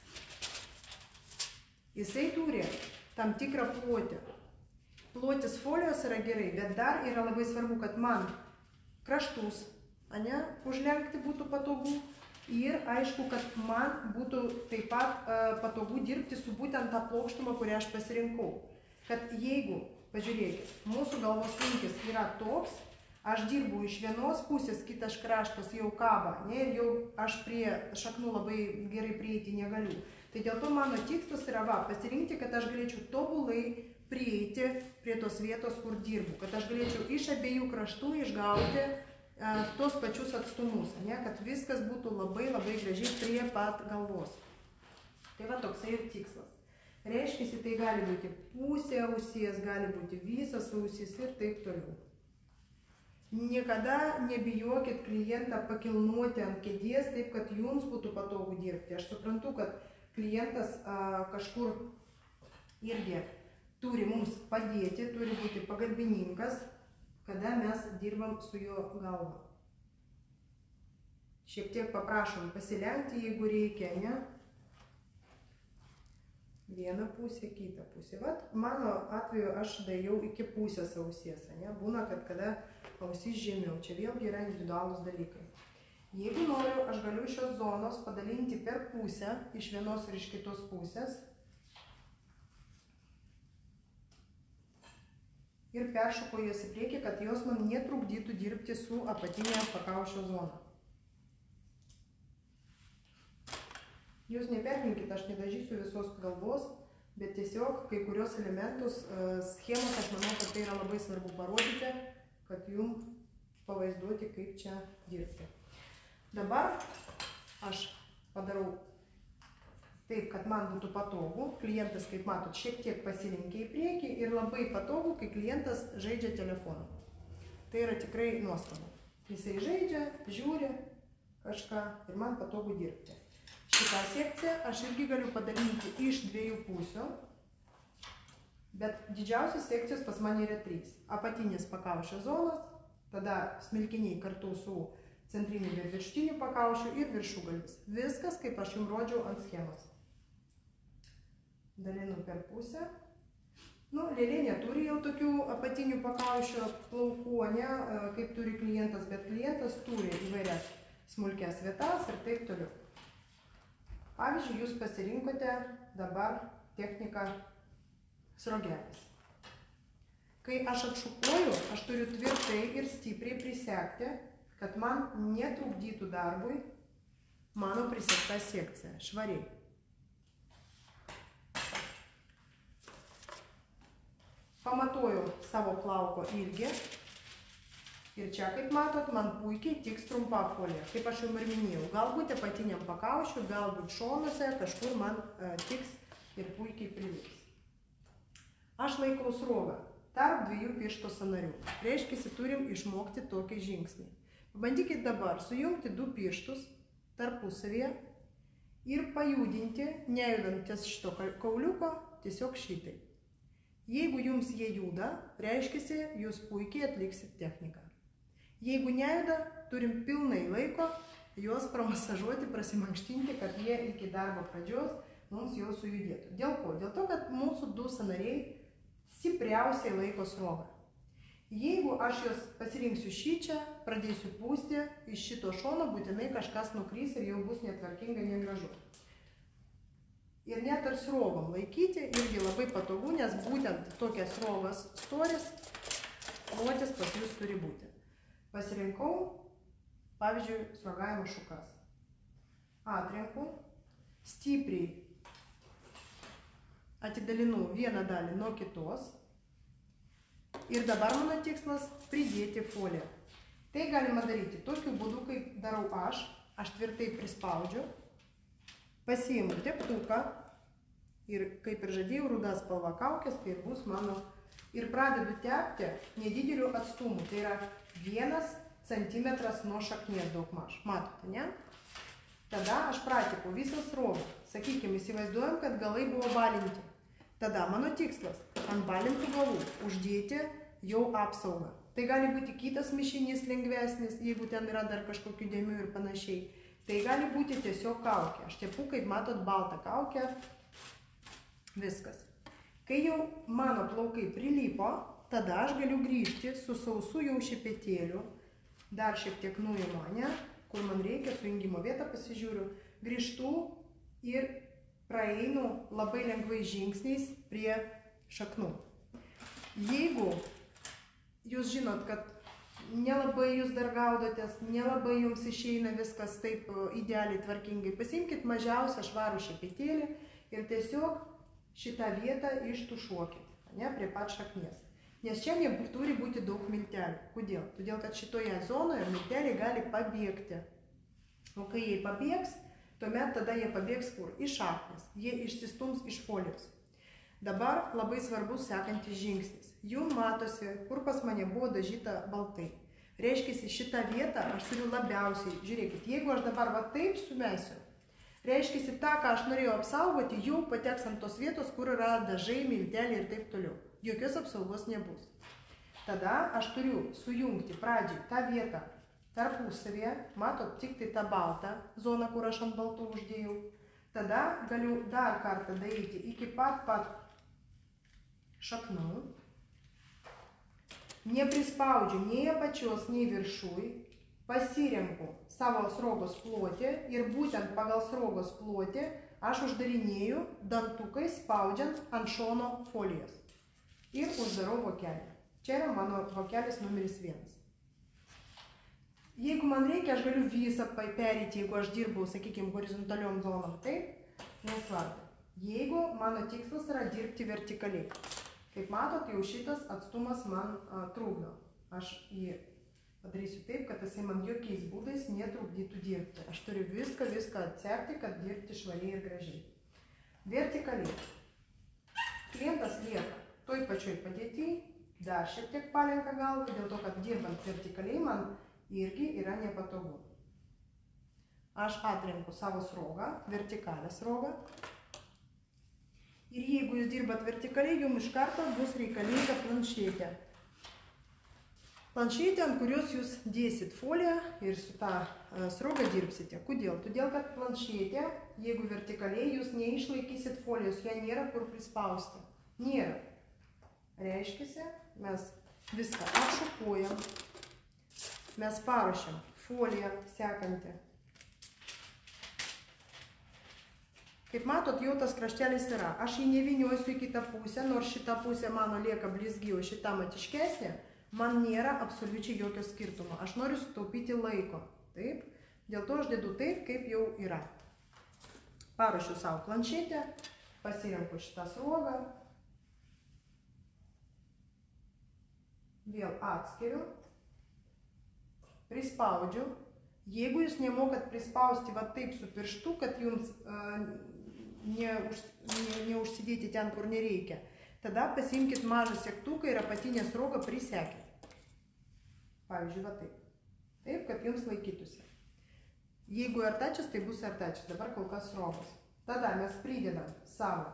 jisai turi tam tikrą plotį. Plotis folijos yra gerai, bet dar yra labai svarbu, kad man kraštus, ane, užlenkti būtų patogu ir aišku, kad man būtų taip pat uh, patogu dirbti su būtent tą plokštumą, kurią aš pasirinkau. Kad jeigu, pažiūrėkit, mūsų galvos linkis yra toks, aš dirbu iš vienos pusės, kitas kraštas jau kaba, ne, ir jau aš prie šaknų labai gerai prieiti negaliu. Tai dėl to mano tikslas yra va, pasirinkti, kad aš galėčiau tobulai prieiti prie tos vietos, kur dirbu, kad aš galėčiau iš abiejų kraštų išgauti uh, tos pačius atstumus, ne, kad viskas būtų labai labai gražiai prie pat galvos. Tai va toksai ir tikslas. Reiškia, tai gali būti pusė ausies, gali būti visas ausis ir taip toliau. Niekada nebijokit klientą pakilnuoti ant kėdės taip, kad jums būtų patogu dirbti. Aš suprantu, kad klientas a, kažkur irgi turi mums padėti, turi būti pagalbininkas, kada mes dirbam su jo galva. Šiek tiek paprašom pasilenkti, jeigu reikia, ne? Vieną pusę, kitą pusę. Vat, mano atveju aš dėjau iki pusės ausies, ne? Būna, kad kada ausis žemiau. Čia vėlgi yra individualūs dalykai. Jeigu noriu, aš galiu šios zonos padalinti per pusę, iš vienos ir iš kitos pusės. Ir peršoku jas į priekį, kad jos man netrukdytų dirbti su apatinė pakaušio zona. Jūs neperkinkit, aš nedažysiu visos galvos, bet tiesiog kai kurios elementus, schemos, aš manau, kad tai yra labai svarbu parodyti, kad jums pavaizduoti, kaip čia dirbti. Dabar aš padarau taip, kad man būtų patogu. Klientas, kaip matot, šiek tiek pasilenkia į priekį ir labai patogu, kai klientas žaidžia telefonu. Tai yra tikrai nuostabu. Jisai žaidžia, žiūri kažką ir man patogu dirbti. Šitą sekciją aš irgi galiu padalinti iš dviejų pusių, bet didžiausios sekcijos pas mane yra trys. Apatinis pakaušio zonas, tada smilkiniai kartu su centriniu ir virštiniu pakaušiu ir viršugalvis. Viskas, kaip aš jums rodžiau ant schemos. Dalinu per pusę. Nu, lėlė neturi jau tokių apatinių pakaušio plaukų, ne, kaip turi klientas, bet klientas turi įvairias smulkias vietas ir taip toliau. Pavyzdžiui, jūs pasirinkote dabar techniką srogelis. Kai aš atšukuoju, aš turiu tvirtai ir stipriai prisegti, kad man netrukdytų darbui mano prisegta sekcija, švariai. Pamatuoju savo plauko ilgį ir čia, kaip matot, man puikiai tiks trumpa folija. Kaip aš jau ir minėjau, galbūt apatiniam pakaušiu, galbūt šonuose, kažkur man e, tiks ir puikiai prilips. Aš laikau srovę tarp dviejų piršto sąnarių. Reiškia, turim išmokti tokį žingsnį. Pabandykit dabar sujungti du pirštus tarpusavyje ir pajudinti, nejudant ties šito kauliuko, tiesiog šitai. Jeigu jums jie juda, reiškia, jūs puikiai atliksit techniką. Jeigu nejuda, turim pilnai laiko juos pramasažuoti, prasimankštinti, kad jie iki darbo pradžios mums jau sujudėtų. Dėl ko? Dėl to, kad mūsų du sąnariai stipriausiai laiko srovę. Jeigu aš jos pasirinksiu šičia, pradėsiu pūsti, iš šito šono būtinai kažkas nukrys ir jau bus netvarkinga, negražu. Ir net ar srovom laikyti irgi labai patogu, nes būtent tokias srovas storis klotis pas jūs turi būti. Pasirinkau, pavyzdžiui, srogavimo šukas. Atrenku, stipriai atidalinu vieną dalį nuo kitos. Ir dabar mano tikslas pridėti foliją. Tai galima daryti tokiu būdu, kaip darau aš. Aš tvirtai prispaudžiu, pasiimu teptuką ir, kaip ir žadėjau, ruda spalva kaukės, tai bus mano. Ir pradedu tepti nedideliu atstumu. Tai yra vienas centimetras nuo šaknies daugmaž. Matote, ne? Tada aš pratepu visą srovę. Sakykime, įsivaizduojam, kad galai buvo balinti. Tada mano tikslas ant balintų galų uždėti jau apsaugą. Tai gali būti kitas mišinys lengvesnis, jeigu ten yra dar kažkokių dėmių ir panašiai. Tai gali būti tiesiog kaukė. Aš tepu, kaip matot, baltą kaukę. Viskas. Kai jau mano plaukai prilypo, tada aš galiu grįžti su sausu jau šepetėliu. Dar šiek tiek nuimu, ne? Kur man reikia, sujungimo vietą pasižiūriu. Grįžtu ir praeinu labai lengvai žingsniais prie šaknų. Jeigu jūs žinot, kad nelabai jūs dar gaudotės, nelabai jums išeina viskas taip idealiai tvarkingai, pasiimkit mažiausią švarų šepetėlį ir tiesiog šitą vietą ištušuokit, ne, prie pat šaknies. Nes čia turi būti daug miltelių. Kodėl? Todėl, kad šitoje zonoje milteliai gali pabėgti. O kai jie pabėgs, tuomet tada jie pabėgs kur? Iš šaknės. Jie išsistums iš folijos. Dabar labai svarbus sekantis žingsnis. Jums matosi, kur pas mane buvo dažyta baltai. Reiškia, šitą vietą aš turiu labiausiai. Žiūrėkit, jeigu aš dabar va taip sumesiu, reiškia, tą, ką aš norėjau apsaugoti, jau pateks ant tos vietos, kur yra dažai, milteliai ir taip toliau. Jokios apsaugos nebus. Tada aš turiu sujungti pradžiai tą vietą tarpusavėje, matot, tik tai tą baltą zoną, kur aš ant baltų uždėjau. Tada galiu dar kartą daryti iki pat pat šaknų. Neprispaudžiu nei apačios, nei viršui. Pasirenku savo sruogos plotį ir būtent pagal sruogos plotį aš uždarinėju dantukais, spaudžiant ant šono folijas. Ir uždarau vokelį. Čia yra mano vokelis numeris vienas. Jeigu man reikia, aš galiu visą perėti, jeigu aš dirbau, sakykime, horizontaliom zonom, taip, nesvarbu. Jeigu mano tikslas yra dirbti vertikaliai. Kaip matot, jau šitas atstumas man a, trukdo. Aš jį padarysiu taip, kad jisai man jokiais būdais netrukdytų dirbti. Aš turiu viską, viską atsekti, kad dirbti švariai ir gražiai. Vertikaliai. Klientas lieka toj pačioj padėtyj, dar šiek tiek palenka galvą, dėl to, kad dirbant vertikaliai man irgi yra nepatogu. Aš atrenku savo sruogą, vertikalią sruogą. Ir jeigu jūs dirbat vertikaliai, jums iš karto bus reikalinga planšetė. Planšetė, ant kurios jūs dėsit foliją ir su tą sruogą dirbsite. Kodėl? Todėl, kad planšetė, jeigu vertikaliai, jūs neišlaikysit folijos, ją nėra kur prispausti. Nėra. Reiškiasi, mes viską atšukuojam. Mes paruošiam foliją sekantį. Kaip matot, jau tas kraštelis yra. Aš jį nevyniosiu į kitą pusę, nors šita pusė mano lieka blizgi, o šita matiškesnė, man nėra absoliučiai jokio skirtumo. Aš noriu sutaupyti laiko. Taip? Dėl to aš dedu taip, kaip jau yra. Paruošiu savo planšetę, pasirenku šitą sruogą. Vėl atskiriu. Prispaudžiu. Jeigu jūs nemokat prispausti va taip su pirštu, kad jums uh, neuž, ne, neužsidėti ten, kur nereikia, tada pasiimkit mažą segtuką ir apatinę sruogą prisekit. Pavyzdžiui, va taip. Taip, kad jums laikytųsi. Jeigu artačias, tai bus artačias. Dabar kol kas sruogos. Tada mes pridedam savo.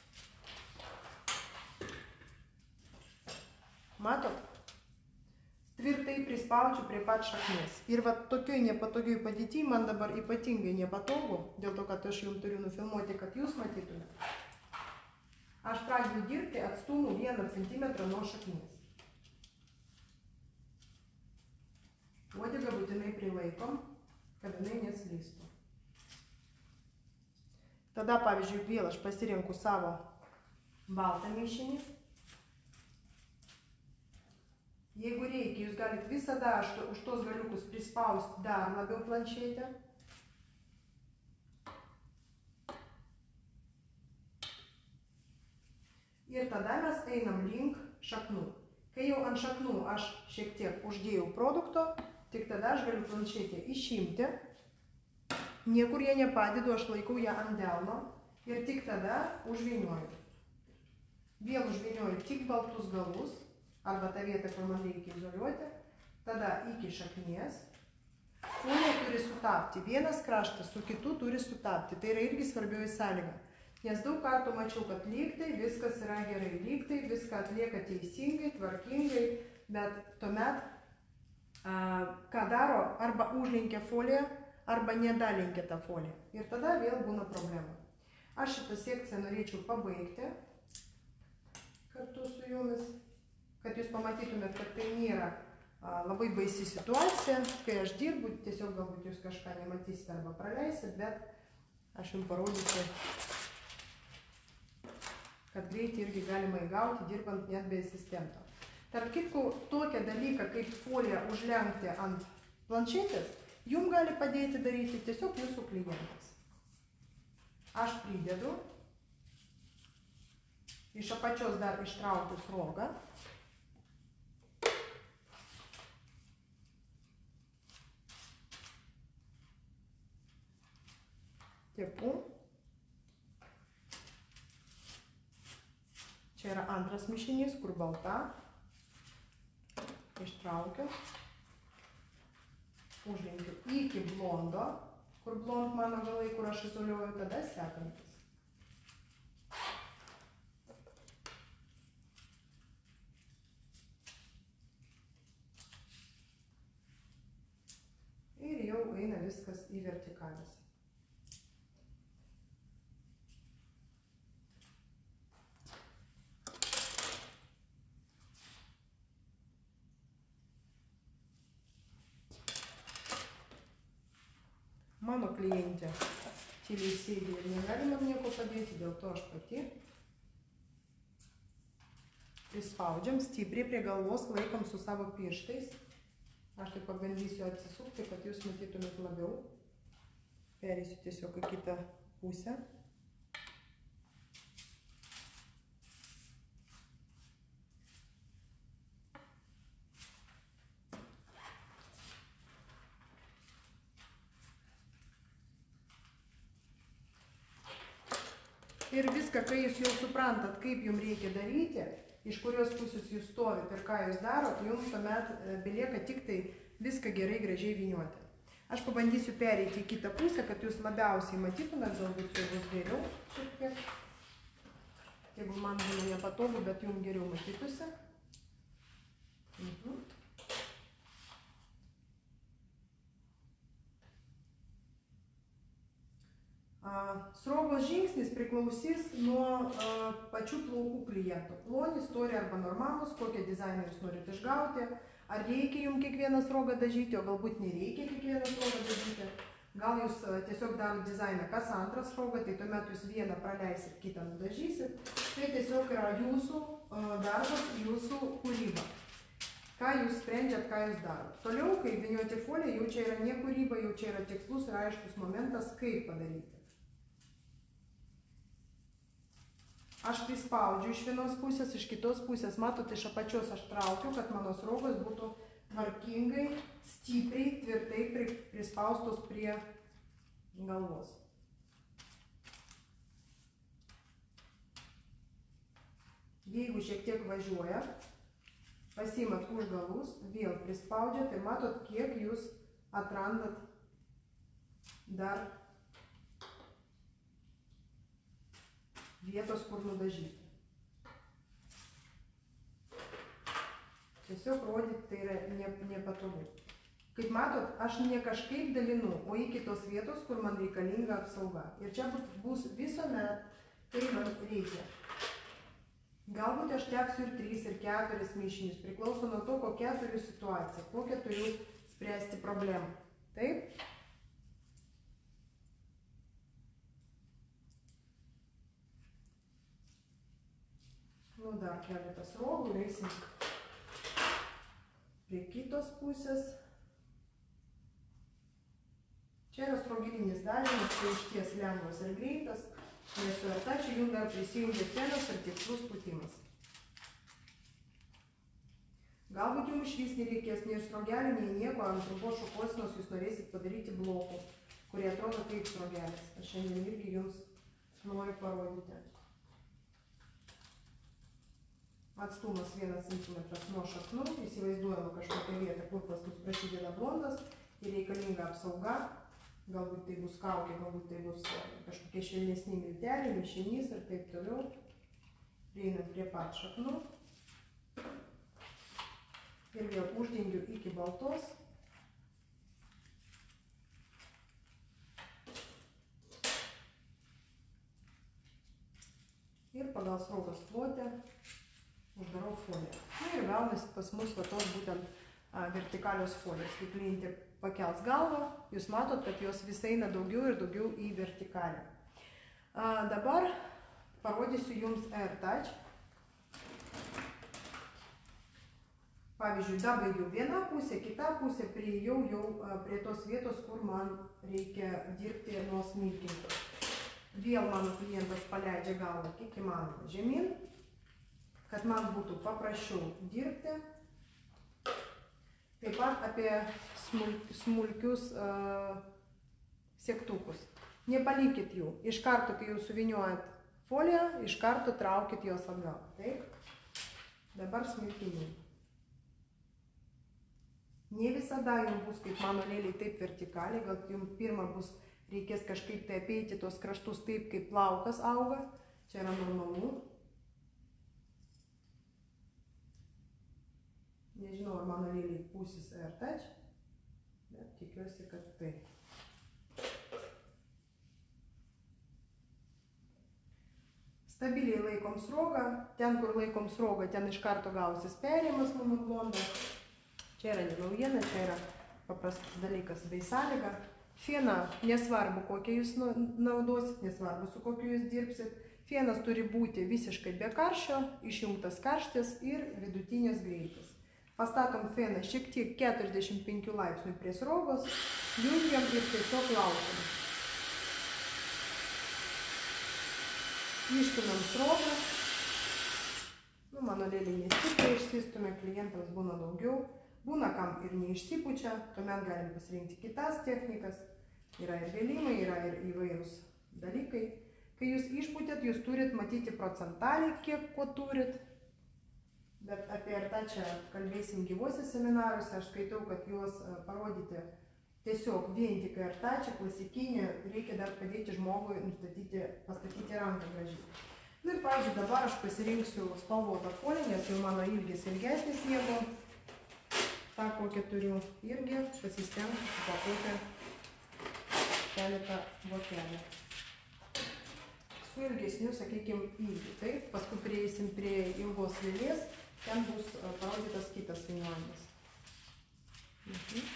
Matot? Tvirtai prispaudžiu prie pat šaknies. Ir va tokioj nepatogioj padėtyj man dabar ypatingai nepatogu, dėl to, kad aš jums turiu nufilmuoti, kad jūs matytumėte. Aš pradedu dirbti atstumu vieną centimetrą nuo šaknies. Uodegą būtinai prilaikom, kad jinai neslystų. Tada, pavyzdžiui, vėl aš pasirenku savo baltą mišinį. Jeigu reikia, jūs galite visada už tos galiukus prispausti dar labiau planšetę. Ir tada mes einam link šaknų. Kai jau ant šaknų aš šiek tiek uždėjau produkto, tik tada aš galiu planšetę išimti. Niekur ją nepadedu, aš laikau ją ant delno ir tik tada užvynioju. Vėl užvynioju tik baltus galus. Arba tą vietą, kur man reikia izoliuoti, tada iki šaknies. Folija turi sutapti. Vienas kraštas su kitu turi sutapti. Tai yra irgi svarbioji sąlyga. Nes daug kartų mačiau, kad lygtai viskas yra gerai. Lygtai viską atlieka teisingai, tvarkingai, bet tuomet, a, ką daro, arba užlenkia foliją, arba nedalenkia tą foliją. Ir tada vėl būna problema. Aš šitą sekciją norėčiau pabaigti kartu su jumis, kad jūs pamatytumėt, kad tai nėra a, labai baisi situacija, kai aš dirbu, tiesiog galbūt jūs kažką nematysite arba praleisit, bet aš jums parodysiu, kad greitį irgi galima įgauti, dirbant net be asistento. Tarp kitko, tokią dalyką, kaip foliją užlenkti ant planšetės, jums gali padėti daryti tiesiog jūsų klientas. Aš pridedu, iš apačios dar ištraukiu sruogą. Tepu. Čia yra antras mišinys, kur balta. Ištraukiu. Užlenkiu iki blondo, kur blond mano galai, kur aš izoliuoju, tada sekantis. Ir jau eina viskas į vertikalės. Mano klientė tyliai sėdi ir negali man nieko padėti, dėl to aš pati. Prispaudžiam stipriai prie galvos, laikom su savo pirštais. Aš taip pabandysiu atsisukti, kad jūs matytumėt labiau. Perėsiu tiesiog į kitą pusę. Ir viską, kai jūs jau suprantat, kaip jums reikia daryti, iš kurios pusės jūs stovit ir ką jūs darot, jums tuomet belieka tik tai viską gerai, gražiai vyniuoti. Aš pabandysiu pereiti į kitą pusę, kad jūs labiausiai matytumėt, galbūt tai bus geriau šiek tiek. Jeigu man būna nepatogu, bet jums geriau matytųsi. Mhm. Sruogos žingsnis priklausys nuo a, pačių plaukų klientų. Ploni, stori arba normalus, kokią dizainą jūs norite išgauti. Ar reikia jums kiekvieną sruogą dažyti, o galbūt nereikia kiekvieną sruogą dažyti. Gal jūs a, tiesiog darot dizainą kas antrą sruogą, tai tuomet jūs vieną praleisit, kitą nudažysit. Tai tiesiog yra jūsų a, darbas, jūsų kūryba. Ką jūs sprendžiat, ką jūs darot. Toliau, kai vyniuoti foliją, jau čia yra ne kūryba, jau čia yra tikslus ir aiškus momentas, kaip padaryti. Aš prispaudžiu iš vienos pusės, iš kitos pusės, matot, iš apačios aš traukiu, kad mano sruogos būtų tvarkingai, stipriai, tvirtai prispaustos prie galvos. Jeigu šiek tiek važiuoja, pasiimat už galus, vėl prispaudžiat ir matot, kiek jūs atrandat dar vietos, kur nudažyti. Tiesiog rodyti tai yra ne, nepatogu. Kaip matot, aš ne kažkaip dalinu, o į kitos vietos, kur man reikalinga apsauga. Ir čia bus visuomet, kai man reikia. Galbūt aš tepsiu ir tris, ir keturis mišinius, priklauso nuo to, kokia turiu situaciją, kokią turiu spręsti problemą. Taip? Nu, dar keletas sruogų, eisim prie kitos pusės. Čia yra sruogininis dažymas, tai išties lengvas ir greitas, nes su ertačiu jums dar prisijungia penas ir tikslus pūtimas. Galbūt jums išvis nereikės nei sruogelių, nei nieko, ant trumpos šukuosenos jūs norėsit padaryti blokų, kurie atrodo kaip sruogelis. Aš šiandien irgi jums noriu parodyti. Atstumas vienas centimetras nuo šaknų, įsivaizduojama kažkokia vieta, kur pas mus prasideda blondas ir reikalinga apsauga. Galbūt tai bus kaukė, galbūt tai bus kažkokie švelnesni milteliai, mišinys ir taip toliau. Prieinam prie pat šaknų. Ir vėl uždengiu iki baltos. Ir pagal sruogos plotę uždarau foliją. Na ir gaunasi pas mus va tos būtent a, vertikalios folijos. Kai klientė pakels galvą, jūs matot, kad jos vis eina daugiau ir daugiau į vertikalę. A, dabar parodysiu jums AirTouch. Pavyzdžiui, dabaigiau vieną pusę, kitą pusę priėjau jau a, prie tos vietos, kur man reikia dirbti nuo smilkinio. Vėl mano klientas paleidžia galvą kiek įmanoma žemyn, kad man būtų paprasčiau dirbti. Taip pat apie smulkius uh, segtukus. Nepalikit jų. Iš karto, kai jūs suviniojat foliją, iš karto traukit jos atgal. Taip? Dabar smilkiniai. Ne visada jums bus, kaip mano lėliai, taip vertikaliai. Gal jums pirmą bus reikės kažkaip tai apeiti tos kraštus taip, kaip plaukas auga. Čia yra normalu. Nežinau, ar mano lėliai pūsis AirTouch, bet tikiuosi, kad taip. Stabiliai laikom sruogą. Ten, kur laikom sruogą, ten iš karto gausis perėjimas mano blondas. Čia yra ne naujiena, čia yra paprastas dalykas bei sąlyga. Fieną, nesvarbu, kokią jūs naudosit, nesvarbu, su kokiu jūs dirbsit. Fienas turi būti visiškai be karščio, išjungtas karštis ir vidutinės greitis. Pastatom fieną šiek tiek keturiasdešimt penkių laipsnių prie srovos, jungiam ir tiesiog laukiam. Išpinam srovą. Nu, mano lėlė nestipriai išsistumia, klientams būna daugiau. Būna kam ir neišsipučia, tuomet galim pasirinkti kitas technikas. Yra ir vėlimai, yra ir įvairūs dalykai. Kai jūs išputėt, jūs turit matyti procentaliai, kiek ko turit. Bet apie ir tą čia kalbėsim gyvuose seminaruose. Aš skaitau, kad juos parodyti tiesiog vien tik ir tą čia klasikinį, reikia dar padėti žmogui nustatyti, pastatyti ranką gražiai. Na ir, pavyzdžiui, dabar aš pasirinksiu spalvotą foliją, nes jau mano ilgis ilgesnis jėgo. Ta, kokią turiu, irgi pasistengsiu supakuoti keletą vokelių. Su ilgesniu, sakykime, ilgiu. Taip, paskui prieisim prie ilgos lėlės, ten bus parodytas kitas vyniojimas. Mhm.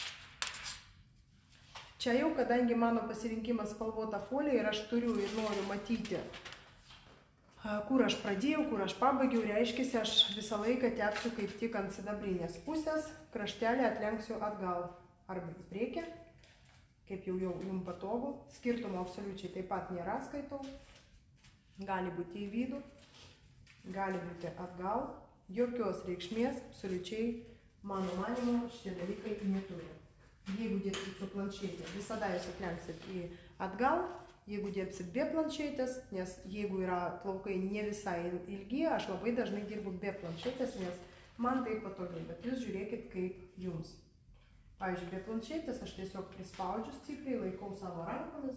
Čia jau, kadangi mano pasirinkimas spalvota folija ir aš turiu ir noriu matyti, kur aš pradėjau, kur aš pabaigiau, reiškia, aš visą laiką tepsiu kaip tik ant sidabrinės pusės, kraštelį atlenksiu atgal arba į priekį, kaip jau jau jums patogu. Skirtumo absoliučiai taip pat nėra, skaitau. Gali būti į vidų, gali būti atgal. Jokios reikšmės absoliučiai, mano manymu, šitie dalykai neturi. Jeigu dirbsit su planšetė, visada jūs atlenksit į atgal. Jeigu dirbsit be planšetės, nes jeigu yra plaukai ne visai ilgi, aš labai dažnai dirbu be planšetės, nes man tai patogiai, bet jūs žiūrėkit kaip jums. Pavyzdžiui, be planšetės aš tiesiog prispaudžiu stipriai, laikau savo rankomis.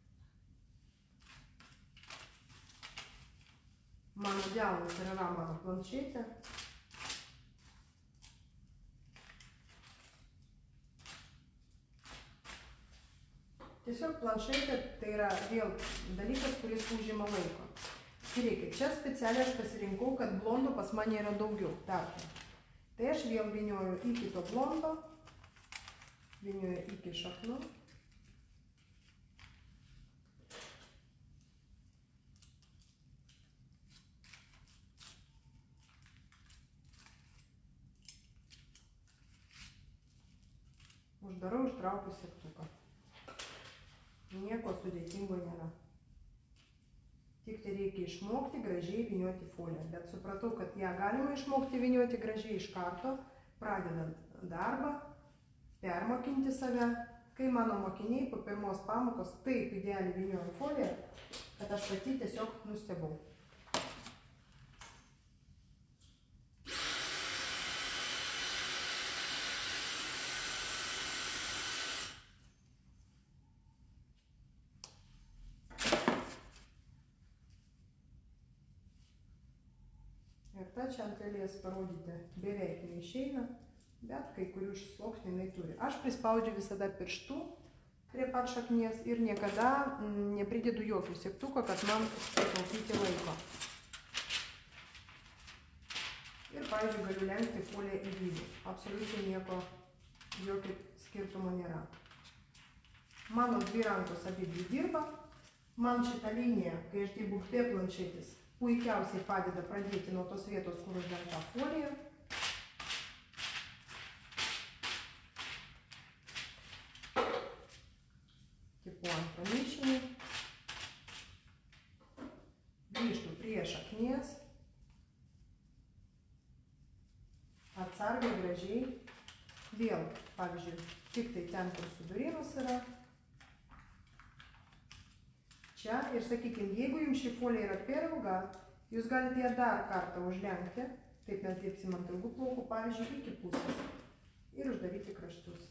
Mano delnas yra mano planšetė. Tiesiog planšetė tai yra vėl dalykas, kuris užima laiko. Žiūrėkit, čia specialiai aš pasirinkau, kad blondo pas mane yra daugiau. Tarkim. Tai aš vėl vynioju iki to blondo, vynioju iki šaknų. Uždarau, ištraukiu segtuką. Nieko sudėtingo nėra. Tik tai reikia išmokti gražiai vynioti foliją. Bet supratau, kad ją galima išmokti vynioti gražiai iš karto, pradedant darbą, permokinti save. Kai mano mokiniai po pirmos pamokos taip idealiai vyniojo foliją, kad aš pati tiesiog nustebau. Ir ta čia ant lėlės parodyti beveik neišeina, bet kai kurių sluoksnių jinai turi. Aš prispaudžiu visada pirštų prie pat šaknies ir niekada nepridedu jokių segtuko, kad man sutaupyti laiko. Ir, pavyzdžiui, galiu lenkti foliją į vidų. Absoliučiai nieko, jokio skirtumo nėra. Mano dvi rankos abidvi dirba. Man šitą liniją, kai aš dirbu be planšetės, puikiausiai padeda pradėti nuo tos vietos, kur uždengta folija. Tipu ant pamišinį. Grįžtu prie šaknies. Atsargiai, gražiai. Vėl, pavyzdžiui, tik tai ten, kur sudūrimas yra. Čia ir sakykime, jeigu jums ši folija yra per ilga, jūs galite ją dar kartą užlenkti, taip mes dirbsim ant ilgų plaukų, pavyzdžiui, iki pusės ir uždaryti kraštus.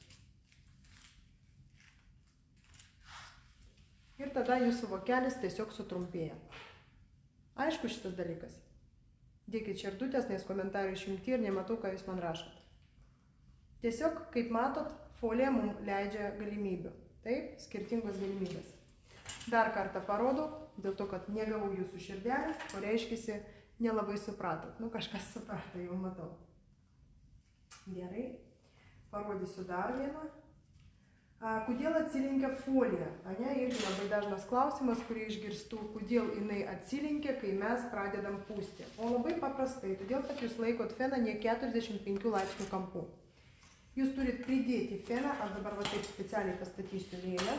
Ir tada jūsų vokelis tiesiog sutrumpėja. Aišku šitas dalykas. Dėkit širdutės, nes komentarai išjungti ir nematau, ką jūs man rašot. Tiesiog, kaip matot, folija mums leidžia galimybių. Taip, skirtingos galimybės. Dar kartą parodau, dėl to, kad negavau jūsų širdelę, o reiškisi nelabai supratot. Nu, kažkas suprato, jau matau. Gerai. Parodysiu dar vieną. Kodėl atsilenkia folija? Ane, irgi labai dažnas klausimas, kurį išgirstu, kodėl jinai atsilenkia, kai mes pradedam pūsti. O labai paprastai, todėl kad jūs laikot feną ne keturiasdešimt penkių laipsnių kampu. Jūs turit pridėti feną, aš dabar va taip specialiai pastatysiu vėlę.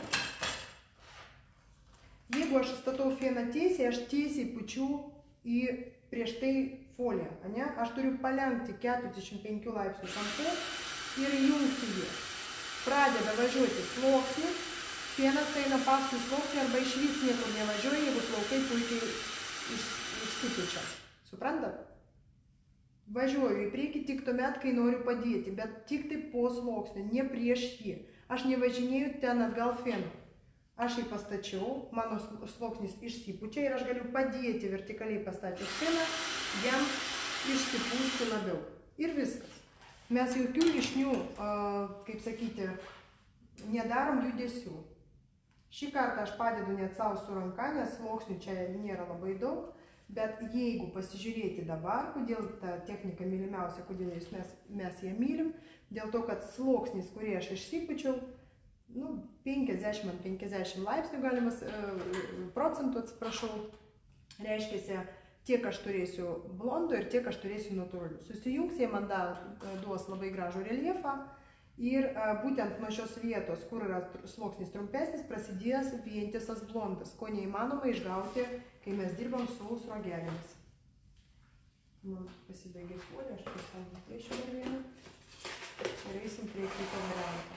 Jeigu aš statau feną tiesiai, aš tiesiai pučiu į prieš tai foliją. Ane? Aš turiu palenkti keturiasdešimt penkių laipsnių kampu ir jungti jį. Pradeda važiuoti sluoksnis, fenas eina paskui sluoksnį arba išvis niekur nevažiuoja, jeigu slaukai puikiai išsipučia. Suprantat? Važiuoju į priekį tik tuomet, kai noriu padėti, bet tik tai po sluoksniu, ne prieš jį. Aš nevažinėju ten atgal fenu. Aš jį pastačiau, mano sluoksnis išsipučia ir aš galiu padėti vertikaliai pastatęs feną, jam išsipūsti labiau. Ir viskas. Mes jokių lišnių, kaip sakyti, nedarom judesių. Šį kartą aš padedu net savo su ranka, nes sluoksnių čia nėra labai daug, bet jeigu pasižiūrėti dabar, kodėl ta technika mylimiausia, kodėl mes, mes ją mylim, dėl to, kad sluoksnis, kurį aš išsipučiau, nu, penkiasdešimt ant penkiasdešimt laipsnių galimas, procentų atsiprašau, reiškiasi, tiek aš turėsiu blondo ir tiek aš turėsiu natūralių. Susijungs, jie man da, duos labai gražų reliefą ir a, būtent nuo šios vietos, kur yra sluoksnis trumpesnis, prasidės vientisas blondas, ko neįmanoma išgauti, kai mes dirbam su sruogelėmis. Man pasibaigė folija, aš tiesiog nutiešiu dar vieną ir eisim prie kito varianto.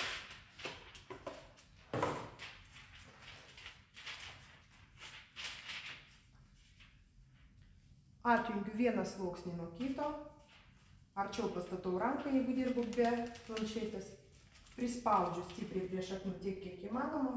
Atjungiu vieną sluoksnį nuo kito, arčiau pastatau ranką, jeigu dirbu be planšetės, prispaudžiu stipriai prie šaknų tiek, kiek įmanoma.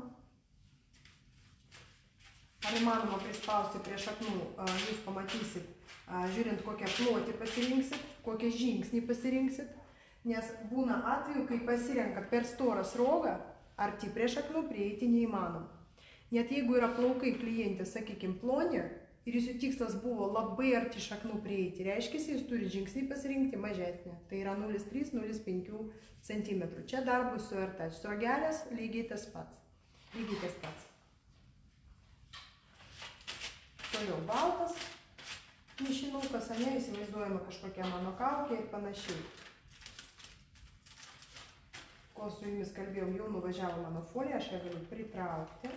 Ar įmanoma prispausti prie šaknų, jūs pamatysit, žiūrint kokią plotį pasirinksit, kokią žingsnį pasirinksit, nes būna atveju, kai pasirenka per storą srogą, arti prie šaknų prieiti neįmanoma. Net jeigu yra plaukai klientės, sakykime, ploni, ir jūsų tikslas buvo labai arti šaknų prieiti, reiškia, jūs turite žingsnį pasirinkti mažesnį. Tai yra nulis trys nulis penki centimetrų. Čia dar bus su R-Touch. Sruogelės lygiai tas pats. Lygiai tas pats. Toliau baltas mišinukas, ane, įsivaizduojama kažkokia mano kaukė ir panašiai. Kol su jumis kalbėjau, jau nuvažiavo mano folija, aš ją galiu pritraukti.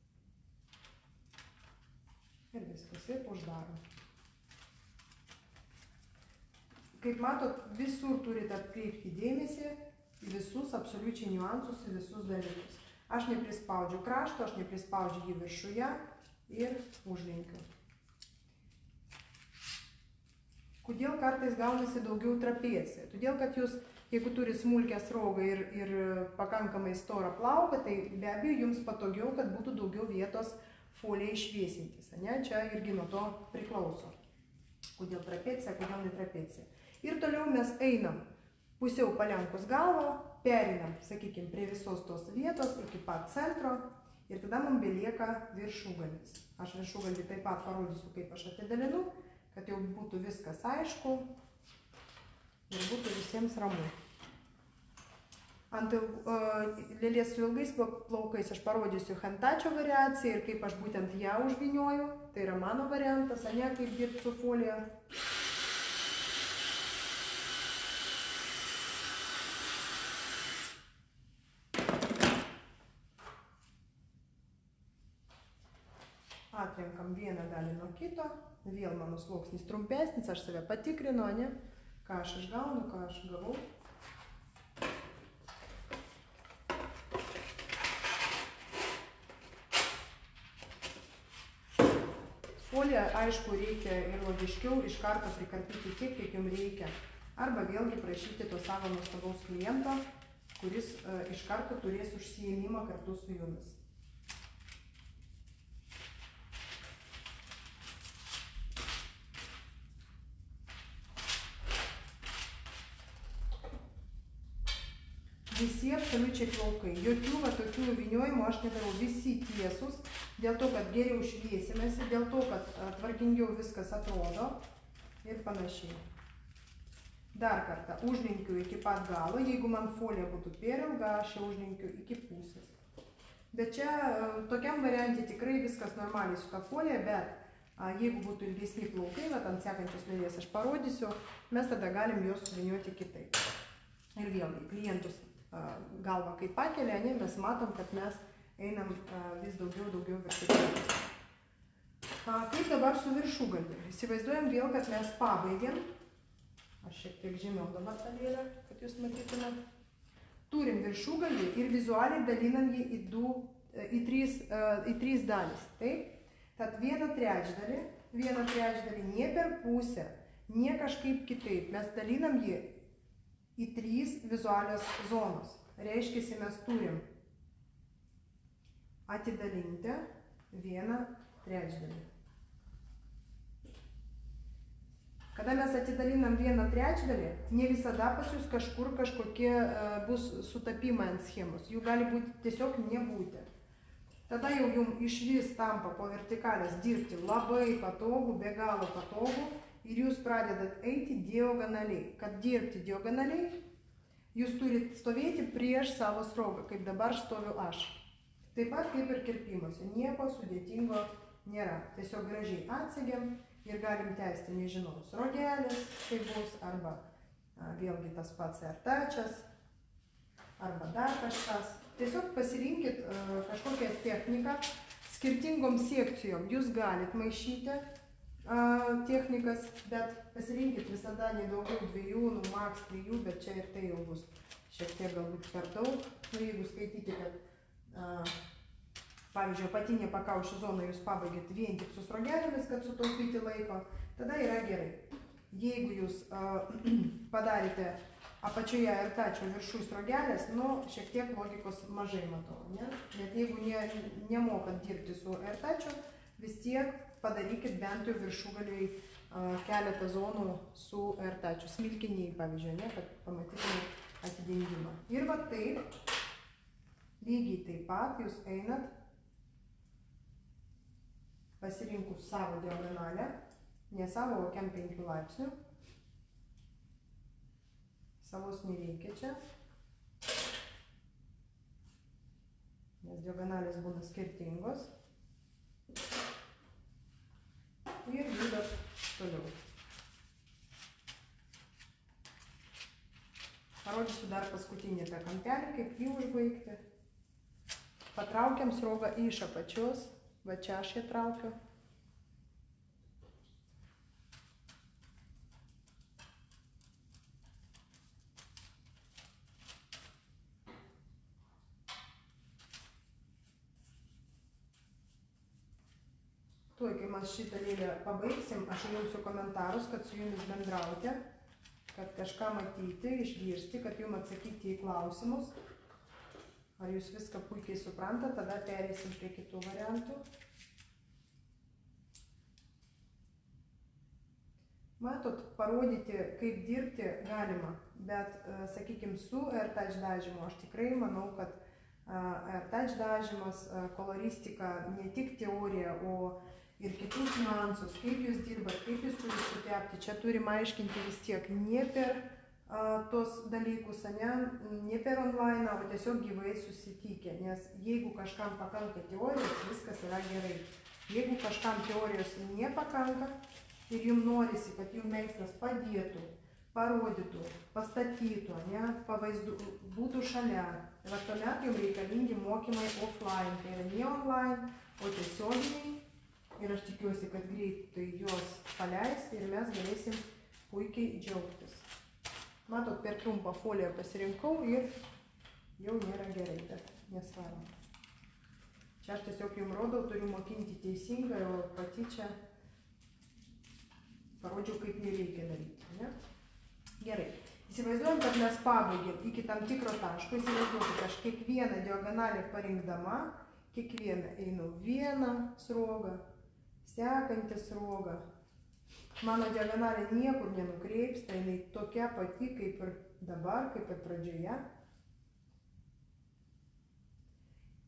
Ir viskas, ir uždarom. Kaip matot, visur turite atkreipti dėmesį į visus absoliučiai niuansus, į visus dalykus. Aš neprispaudžiu krašto, aš neprispaudžiu jį viršuje ir užlenkiu. Kodėl kartais gaunasi daugiau trapecija? Todėl, kad jūs, jeigu turi smulkę sraugą ir, ir pakankamai storą plauką, tai be abejo jums patogiau, kad būtų daugiau vietos foliją išviesintis, ne? Čia irgi nuo to priklauso. Kodėl trapecija, kodėl ne trapecija. Ir toliau mes einam pusiau palenkus galvą, perinam, sakykime, prie visos tos vietos iki pat centro ir tada mums belieka viršugalis. Aš viršugalį taip pat parodysiu, kaip aš atidalinu, kad jau būtų viskas aišku ir būtų visiems ramu. Ant uh, lėlės su ilgais plaukais aš parodysiu hand-toucho variaciją ir kaip aš būtent ją užvynioju. Tai yra mano variantas, a ne kaip dirbti su folija. Atrenkam vieną dalį nuo kito. Vėl mano sluoksnis trumpesnis, aš save patikrinu, ne? Ką aš išgaunu, ką aš gavau. Foliją, aišku, reikia ir logiškiau iš karto prikarpyti tiek, kiek jums reikia. Arba vėlgi prašyti to savo nuostabaus kliento, kuris uh, iš karto turės užsiėmimą kartu su jumis. Visi absoliučiai plaukai. Jokių va tokių vyniojimų aš nedarau. Visi tiesus, dėl to, kad geriau šviesimėsi, dėl to, kad tvarkingiau viskas atrodo ir panašiai. Dar kartą užlenkiu iki pat galo, jeigu man folija būtų per ilga, aš jau užlenkiu iki pusės. Bet čia tokiam variantui tikrai viskas normaliai su ta folija, bet a, jeigu būtų ilgesni plaukai, va, ant sekančios lėlės aš parodysiu, mes tada galim juos suviniuoti kitaip. Ir vėlgi, klientus a, galva kaip pakelia, ne, mes matom, kad mes einam a, vis daugiau, daugiau vertikaliai. Kaip dabar su viršugalviu? Įsivaizduojam vėl, kad mes pabaigėm. Aš šiek tiek žemiau dabar tą lėlę, kad jūs matytumėt. Turim viršugalvį ir vizualiai dalinam jį į, du, į, trys, į trys dalis. Taip? Tad vieną trečdalį, vieną trečdalį ne per pusę, ne kažkaip kitaip. Mes dalinam jį į trys vizualios zonos. Reiškia, mes turim atidalinti vieną trečdalį. Kada mes atidalinam vieną trečdalį, ne visada pas jūs kažkur kažkokie uh, bus sutapimai ant schemos. Jų gali būti tiesiog nebūti. Tada jau jums iš vis tampa po vertikalės dirbti labai patogu, be galo patogu ir jūs pradedat eiti diagonaliai. Kad dirbti diagonaliai, jūs turite stovėti prieš savo sraugą, kaip dabar stoviu aš. Taip pat kaip ir kirpimuose. Nieko sudėtingo nėra. Tiesiog gražiai atsigiam. Ir galim tęsti, nežinau, srogelis, tai bus, arba a, vėlgi tas pats ertačias, arba dar kažkas. Tiesiog pasirinkit a, kažkokią techniką, skirtingom sekcijom. Jūs galit maišyti a, technikas, bet pasirinkit visada nedaugiau dviejų, nu maks trijų, bet čia ir tai jau bus šiek tiek galbūt per daug. Nu, jeigu skaityti, kad a, pavyzdžiui, apatinė pakaušio zona jūs pabaigėt vien tik su srogelėmis, kad sutaupyti laiko, tada yra gerai. Jeigu jūs uh, padarėte apačioje ertačio viršų srogelės, nu, šiek tiek logikos mažai matau, ne? Net jeigu ne, nemokat dirbti su ertačiu, vis tiek padarykit bent jau viršugaliai uh, keletą zonų su ertačiu. Smilkiniai, pavyzdžiui, ne? Kad pamatytumėt atidengimą. Ir va taip, lygiai taip pat jūs einat, pasirinkus savo diagonalę, ne savo, o kem penkių laipsnių. Savos nereikia čia, nes diagonalės būna skirtingos. Ir judat toliau. Parodysiu dar paskutinį tą kampelį, kaip jį užbaigti. Patraukiam sraugą iš apačios. Va čia aš ją traukiu. Tuoj, kai mes šitą lėlę pabaigsim, aš įjungsiu komentarus, kad su jumis bendrauti, kad kažką matyti, išgirsti, kad jums atsakyti į klausimus. Ar jūs viską puikiai suprantate, tada pereisim prie kitų variantų. Matot, parodyti, kaip dirbti galima, bet, sakykime, su AirTouch dažymu aš tikrai manau, kad AirTouch dažymas, koloristika, ne tik teorija, o ir kitus niuansus, kaip jūs dirbat, kaip jūs turite sutepti, čia turim aiškinti vis tiek ne per tos dalykus, ne, ne per online, o tiesiog gyvai susitikę, nes jeigu kažkam pakanka teorijos, viskas yra gerai. Jeigu kažkam teorijos nepakanka ir jums norisi, kad jums meistras padėtų, parodytų, pastatytų, ne, pavaizdu, būtų šalia, ir tuomet jums reikalingi mokymai offline, tai yra ne online, o tiesioginiai, ir aš tikiuosi, kad greitai juos paleis ir mes galėsim puikiai džiaugtis. Matot, per trumpą foliją pasirinkau ir jau nėra gerai, bet nesvarbu. Čia aš tiesiog jums rodau, turiu mokinti teisingai, o pati čia parodžiau, kaip nereikia daryti. Ne? Gerai. Įsivaizduojam, kad mes pabaigėm iki tam tikro taško. Įsivaizduokit, aš kiekvieną diagonalę parinkdama, kiekvieną einu vieną srogą, sekantį srogą. Mano diagonalė niekur nenukreips, tai jinai tokia pati kaip ir dabar, kaip ir pradžioje.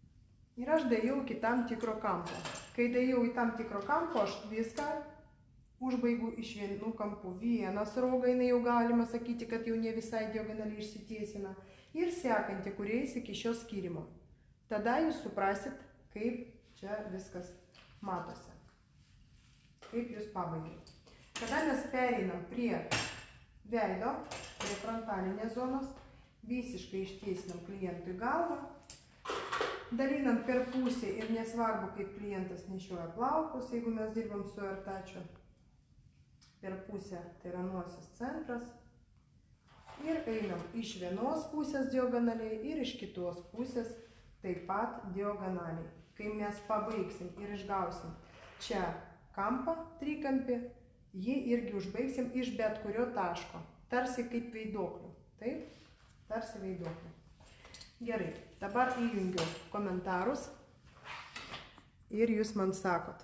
Ir aš daėjau iki tam tikro kampo. Kai daėjau į tam tikro kampo, aš viską užbaigu iš vienų kampų. Vienas rogą, jinai jau galima sakyti, kad jau ne visai diagonaliai išsitiesina. Ir sekanti, kurie eis iki šio skyrimo. Tada jūs suprasit, kaip čia viskas matosi. Kaip jūs pabaigėte. Kada mes pereinam prie veido, prie frontalinės zonos, visiškai ištiesinam klientui galvą, dalinam per pusę ir nesvarbu, kaip klientas nešioja plaukus, jeigu mes dirbam su ertačiu, per pusę tai yra nosies centras, ir einam iš vienos pusės diagonaliai ir iš kitos pusės taip pat diagonaliai. Kai mes pabaigsim ir išgausim čia kampą, trikampį, jį irgi užbaigsim iš bet kurio taško, tarsi kaip veidoklių. Taip, tarsi veidoklių. Gerai, dabar įjungiu komentarus ir jūs man sakot.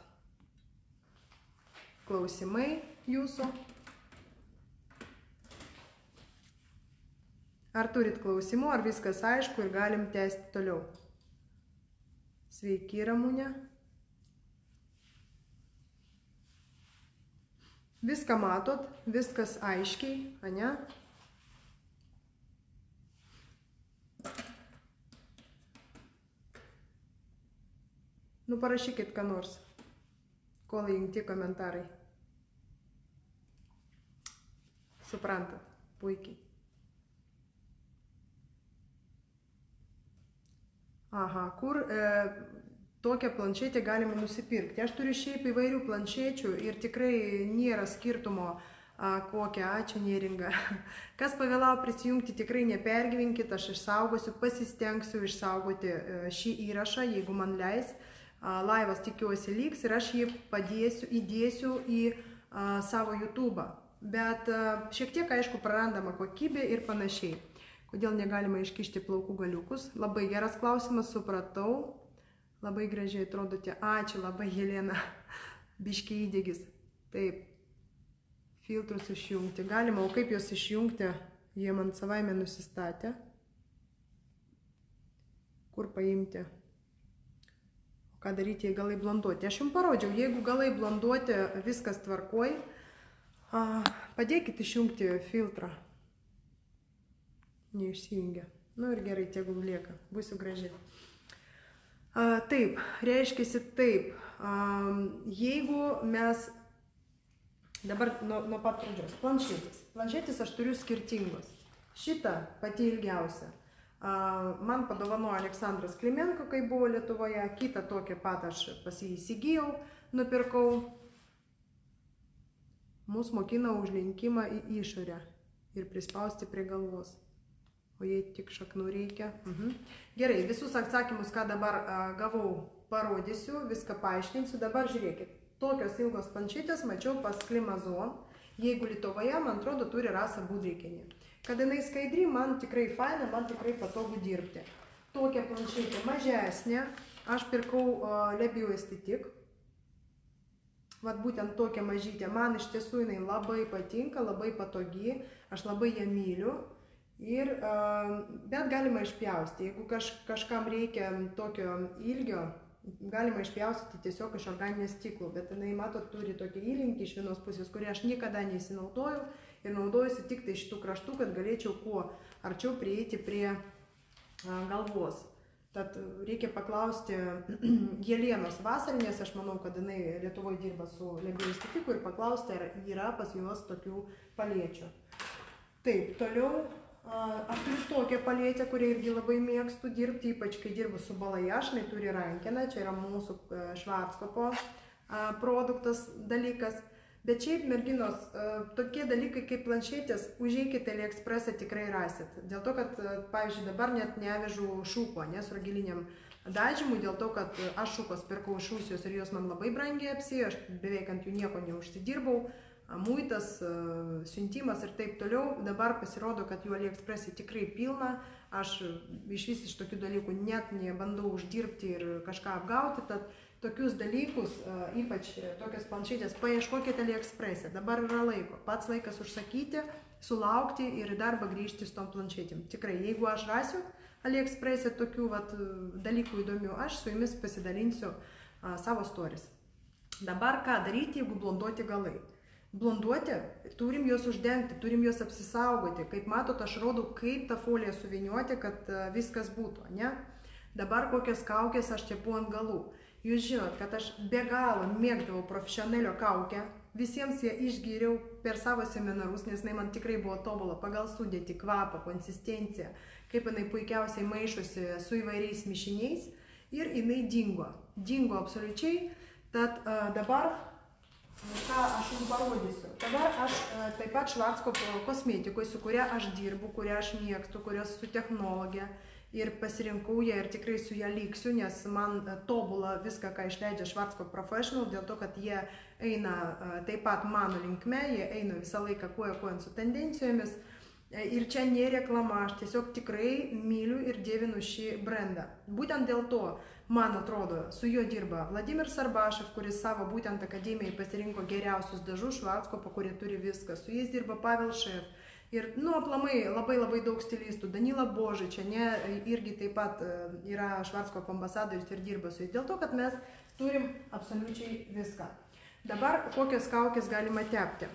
Klausimai jūsų. Ar turit klausimų, ar viskas aišku ir galim tęsti toliau. Sveiki, Ramūnė. Viską matot, viskas aiškiai, ane? Nu, parašykit ką nors, kol įjungti komentarai. Suprantat, puikiai. Aha, kur e, tokią planšetę galima nusipirkti. Aš turiu šiaip įvairių planšečių ir tikrai nėra skirtumo, a, kokią. Ačiū, Neringa. Kas pavėlavo prisijungti, tikrai nepergyvenkit, aš išsaugosiu, pasistengsiu išsaugoti šį įrašą, jeigu man leis. A, laivas tikiuosi liks ir aš jį padėsiu, įdėsiu į a, savo YouTube'ą. Bet a, šiek tiek, aišku, prarandama kokybė ir panašiai. Kodėl negalima iškišti plaukų galiukus? Labai geras klausimas, supratau. Labai gražiai atrodote. Ačiū labai, Jelena. Biškiai įdėgis. Taip. Filtrus išjungti. Galima, o kaip juos išjungti? Jie man savaime nusistatė. Kur paimti? O ką daryti, jei galai blonduoti? Aš jums parodžiau, jeigu galai blonduoti, viskas tvarkoj. Padėkit išjungti filtrą. Neišsijungia. Nu ir gerai, tegul lieka. Būsiu graži. A, taip, reiškiasi taip. A, jeigu mes... Dabar nuo, nuo pat pradžios. Planšetis. Planšetis aš turiu skirtingos. Šitą pati ilgiausia. A, man padovanojo Aleksandras Klimenko, kai buvo Lietuvoje. Kitą tokią pat aš pas jį įsigijau, nupirkau. Mūsų mokina užlinkimą į išorę ir prispausti prie galvos. O jei tik šaknų reikia. Mhm. Gerai, visus atsakymus, ką dabar a, gavau, parodysiu, viską paaiškinsiu. Dabar žiūrėkit, tokios ilgos planšetės mačiau pas Klimazon. Jeigu Lietuvoje, man atrodo, turi Rasa Budreikienė. Kad jinai skaidri, man tikrai faina, man tikrai patogu dirbti. Tokia planšetė mažesnė. Aš pirkau a, Lebio Estetik. Vat būtent tokia mažytė. Man iš tiesų jinai labai patinka, labai patogi. Aš labai ją myliu. Ir, bet galima išpjausti. Jeigu kaž, kažkam reikia tokio ilgio, galima išpjaustyti tiesiog iš organinės stiklo. Bet jinai, matot, turi tokį įlinkį iš vienos pusės, kurį aš niekada nesinaudoju ir naudojusi tik tai šitų kraštų, kad galėčiau kuo arčiau prieiti prie galvos. Tad reikia paklausti Jelienos Vasarinės, aš manau, kad jinai Lietuvoje dirba su Lebio Estetiku, ir paklausti, ar yra pas juos tokių palėčių. Taip, toliau. Aš turiu tokią palėtę, kurią irgi labai mėgstu dirbti, ypač kai dirbu su Balajašnai, turi rankeną, čia yra mūsų Švarckopo produktas dalykas. Bet šiaip, merginos, tokie dalykai kaip planšetės, užeikite AliExpress'ą, tikrai rasit. Dėl to, kad, pavyzdžiui, dabar net nevežu šūko, ne, su ragiliniam dažymui, dėl to, kad aš šūkos pirkau iš Rusijos ir jos man labai brangiai apsėjo, aš beveik ant jų nieko neužsidirbau. Muitas, siuntimas ir taip toliau. Dabar pasirodo, kad jų AliExpress'e tikrai pilna. Aš iš vis iš tokių dalykų net nebandau uždirbti ir kažką apgauti. Tad tokius dalykus, ypač tokias planšetės, paieškokite AliExpress'e. Dabar yra laiko. Pats laikas užsakyti, sulaukti ir į darbą grįžti su tom planšetėm. Tikrai, jeigu aš rasiu AliExpress'e tokių vat, dalykų įdomių, aš su jumis pasidalinsiu a, savo stories. Dabar ką daryti, jeigu blonduoti galai? blonduoti, turim juos uždengti, turim juos apsisaugoti. Kaip matot, aš rodau, kaip tą foliją suviniuoti, kad viskas būtų, ne? Dabar kokias kaukės aš tepu ant galų. Jūs žinot, kad aš be galo mėgdavau profesionalio kaukę. Visiems ją išgyriau per savo seminarus, nes jinai man tikrai buvo tobula pagal sudėtį, kvapą, konsistenciją, kaip jinai puikiausiai maišosi su įvairiais mišiniais ir jinai dingo. Dingo absoliučiai. Tad uh, dabar, ką aš jums parodysiu. Dabar aš uh, taip pat Schwarzkopf kosmetikoje, su kuria aš dirbu, kuria aš mėgstu, kurios su technologija. Ir pasirinkau ją ir tikrai su ją liksiu, nes man tobula viską, ką išleidžia Schwarzkopf Professional, dėl to, kad jie eina taip pat mano linkme, jie eina visą laiką koja kojon su tendencijomis. Ir čia nereklama, aš tiesiog tikrai myliu ir dievinu šį brandą. Būtent dėl to, man atrodo, su juo dirba Vladimir Sarbašev, kuris savo būtent akademijai pasirinko geriausius dažus Schwarzkopf, kurie turi viską. Su jais dirba Pavel Šef. Ir, nu, aplamai labai labai daug stilistų. Danila Božičia, ne, irgi taip pat yra Schwarzkopf ambasadorius ir dirba su jais. Dėl to, kad mes turim absoliučiai viską. Dabar kokias kaukės galima tepti.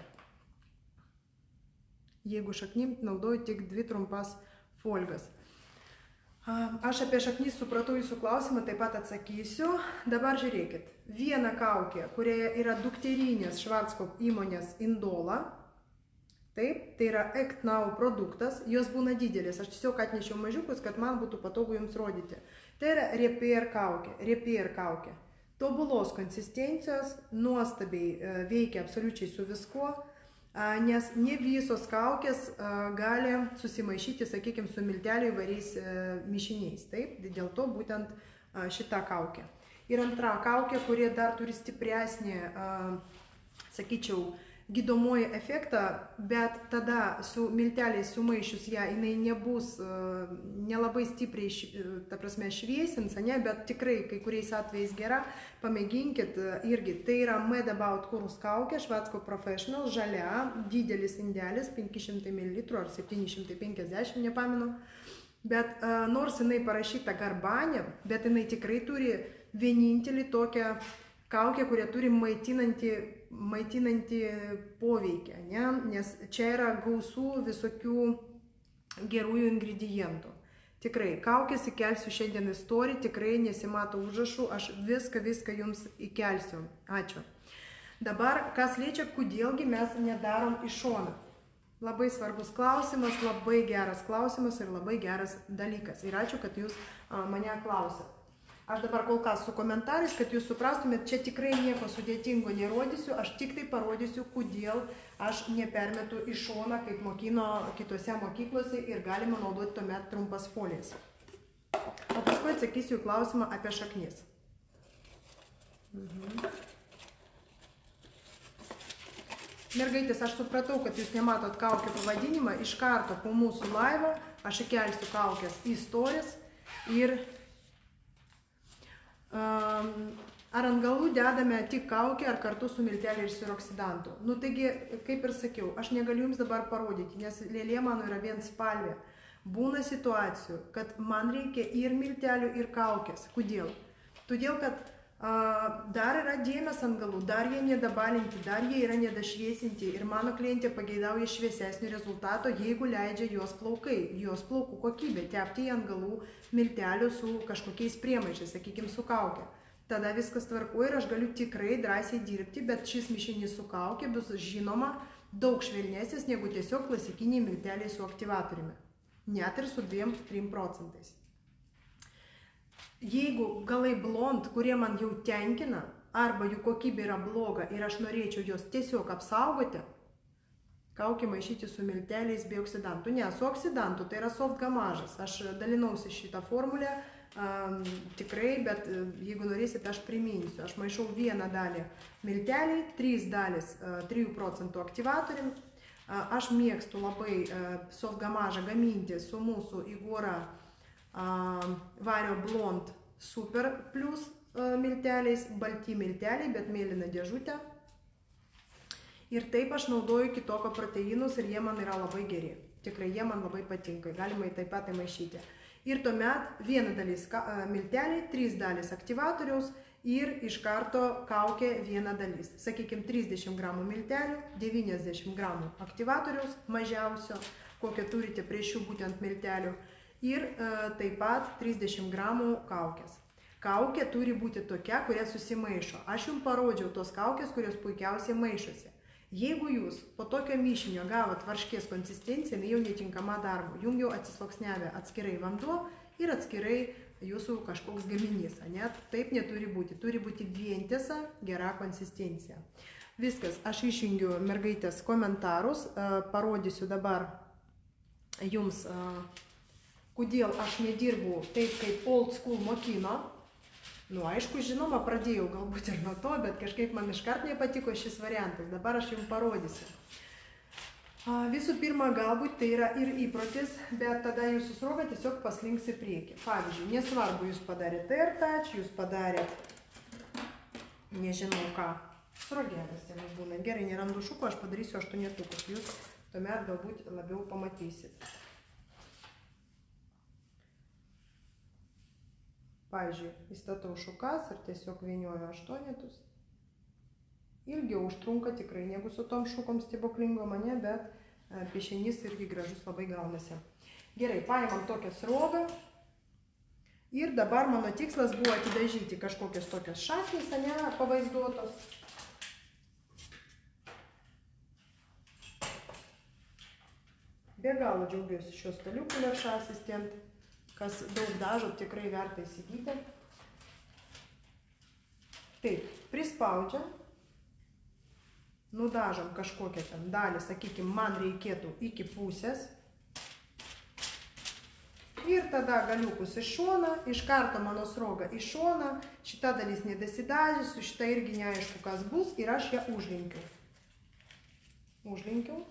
Jeigu šaknim naudoju tik dvi trumpas folgas. Aš apie šaknis supratau jūsų klausimą, taip pat atsakysiu. Dabar žiūrėkit. Viena kaukė, kurioje yra dukterinės Schwarzkopf įmonės Indola. Taip, tai yra Act Now produktas, jos būna didelis, aš tiesiog atnešiau mažiukus, kad man būtų patogu jums rodyti. Tai yra Repair kaukė, Repair kaukė. Tobulos konsistencijos, nuostabiai veikia absoliučiai su viskuo, nes ne visos kaukės gali susimaišyti, sakykime, su milteliu įvairiais mišiniais. Taip, dėl to būtent šita kaukė. Ir antra kaukė, kurie dar turi stipresnį, sakyčiau, gydomoji efektą, bet tada su milteliais sumaišius ją, jinai nebus nelabai stipriai, ta prasme, šviesins, ne, bet tikrai kai kuriais atvejais gera, pamėginkit irgi. Tai yra Mad About Kurus kaukė, Schwarzkopf Professional, žalia, didelis indelis, penki šimtai mililitrų ar septyni šimtai penkiasdešimt, nepamenu. Bet nors jinai parašyta Garbanė, bet jinai tikrai turi vienintelį tokią kaukę, kurie turi maitinantį, maitinantį poveikį, ne? Nes čia yra gausų visokių gerųjų ingredientų. Tikrai, kaukės įkelsiu šiandien į story, tikrai nesimato užrašų, aš viską, viską jums įkelsiu. Ačiū. Dabar, kas liečia, kodėlgi mes nedarom iš šoną. Labai svarbus klausimas, labai geras klausimas ir labai geras dalykas. Ir ačiū, kad jūs a, mane klausėt. Aš dabar kol kas su komentarais, kad jūs suprastumėt, čia tikrai nieko sudėtingo nerodysiu, aš tik tai parodysiu, kodėl aš nepermetu į šoną, kaip mokino kitose mokyklose ir galima naudoti tuomet trumpas folijas. O paskui atsakysiu į klausimą apie šaknis. Mhm. Mergaitės, aš supratau, kad jūs nematot kaukė pavadinimą, iš karto po mūsų laivo aš įkelsiu kaukės į stories ir ar ant galų dedame tik kaukę, ar kartu su milteliu ir siroksidantu. Nu, taigi, kaip ir sakiau, aš negaliu jums dabar parodyti, nes lėlė mano yra vien spalvė. Būna situacijų, kad man reikia ir miltelių, ir kaukės. Kodėl? Todėl, kad a, dar yra dėmės ant galų, dar jie nedabalinti, dar jie yra nedašviesinti ir mano klientė pageidauja šviesesnio rezultato, jeigu leidžia jos plaukai, jos plaukų kokybė, tepti ant galų miltelių su kažkokiais priemaišais, sakykime, su kaukė. Tada viskas tvarku ir aš galiu tikrai drąsiai dirbti, bet šis mišinys su kaukė bus žinoma daug švelnesnis negu tiesiog klasikiniai milteliai su aktyvatoriumi. Net ir su dviem trim procentais. Jeigu galai blond, kurie man jau tenkina, arba jų kokybė yra bloga ir aš norėčiau jos tiesiog apsaugoti, kaukė maišyti su milteliais be oksidantų. Ne, su oksidantų, tai yra soft gamažas. Aš dalinausi šitą formulę um, tikrai, bet jeigu norėsite, aš priminsiu. Aš maišau vieną dalį milteliai, trys dalis uh, trijų procentų aktyvatorium. Uh, aš mėgstu labai uh, soft gamažą gaminti su mūsų Igora uh, Vario Blond Super Plus uh, milteliais, balti milteliai, bet mėlyna dėžutė. Ir taip aš naudoju kitokio proteinus ir jie man yra labai geri. Tikrai jie man labai patinka, galima taip pat įmaišyti. Ir tuomet viena dalis milteliai, trys dalis aktyvatoriaus ir iš karto kaukė viena dalis. Sakykime, trisdešimt gramų miltelių, devyniasdešimt gramų aktyvatoriaus mažiausio, kokią turite prie šių būtent miltelių, ir e, taip pat trisdešimt gramų kaukės. Kaukė turi būti tokia, kuria susimaišo. Aš jums parodžiau tos kaukės, kurios puikiausiai maišosi. Jeigu jūs po tokio mišinio gavot varškės konsistenciją, jinai jau netinkama darbo. Jums jau atsisloksniavę atskirai vanduo ir atskirai jūsų kažkoks gaminys. Ne? Taip neturi būti. Turi būti vientisa, gera konsistencija. Viskas. Aš išjungiu mergaitės komentarus. Parodysiu dabar jums, kodėl aš nedirbu taip, kaip old school mokino. Nu, aišku, žinoma, pradėjau galbūt ir nuo to, bet kažkaip man iškart nepatiko šis variantas. Dabar aš jums parodysiu. Visų pirma, galbūt tai yra ir įprotis, bet tada jūsų sruoga tiesiog paslinks į priekį. Pavyzdžiui, nesvarbu, jūs padarėte air touch, jūs padarėte, nežinau ką, sruogelės jiems būna. Gerai, nerandu šuko, aš padarysiu aštuonetukus, jūs tuomet galbūt labiau pamatysit. Pavyzdžiui, įstatau šukas ir tiesiog vynioju aštuonetus. Ilgiau užtrunka tikrai negu su tom šukom stebuklingo mane, bet piešinys irgi gražus labai gaunasi. Gerai, paimam tokią sruogą. Ir dabar mano tikslas buvo atidažyti kažkokios tokios šaknys, ane, pavaizduotos. Be galo džiaugiuosi šios staliukų Lerša Asistent. Kas daug dažo, tikrai verta įsigyti. Taip, prispaudžiam, nudažom kažkokią ten dalį, sakykime, man reikėtų iki pusės. Ir tada galiukus iš šoną, iš karto mano sruoga iš šoną, šita dalis nedasidažys, su šita irgi neaišku, kas bus, ir aš ją užlinkiu. Užlinkiu.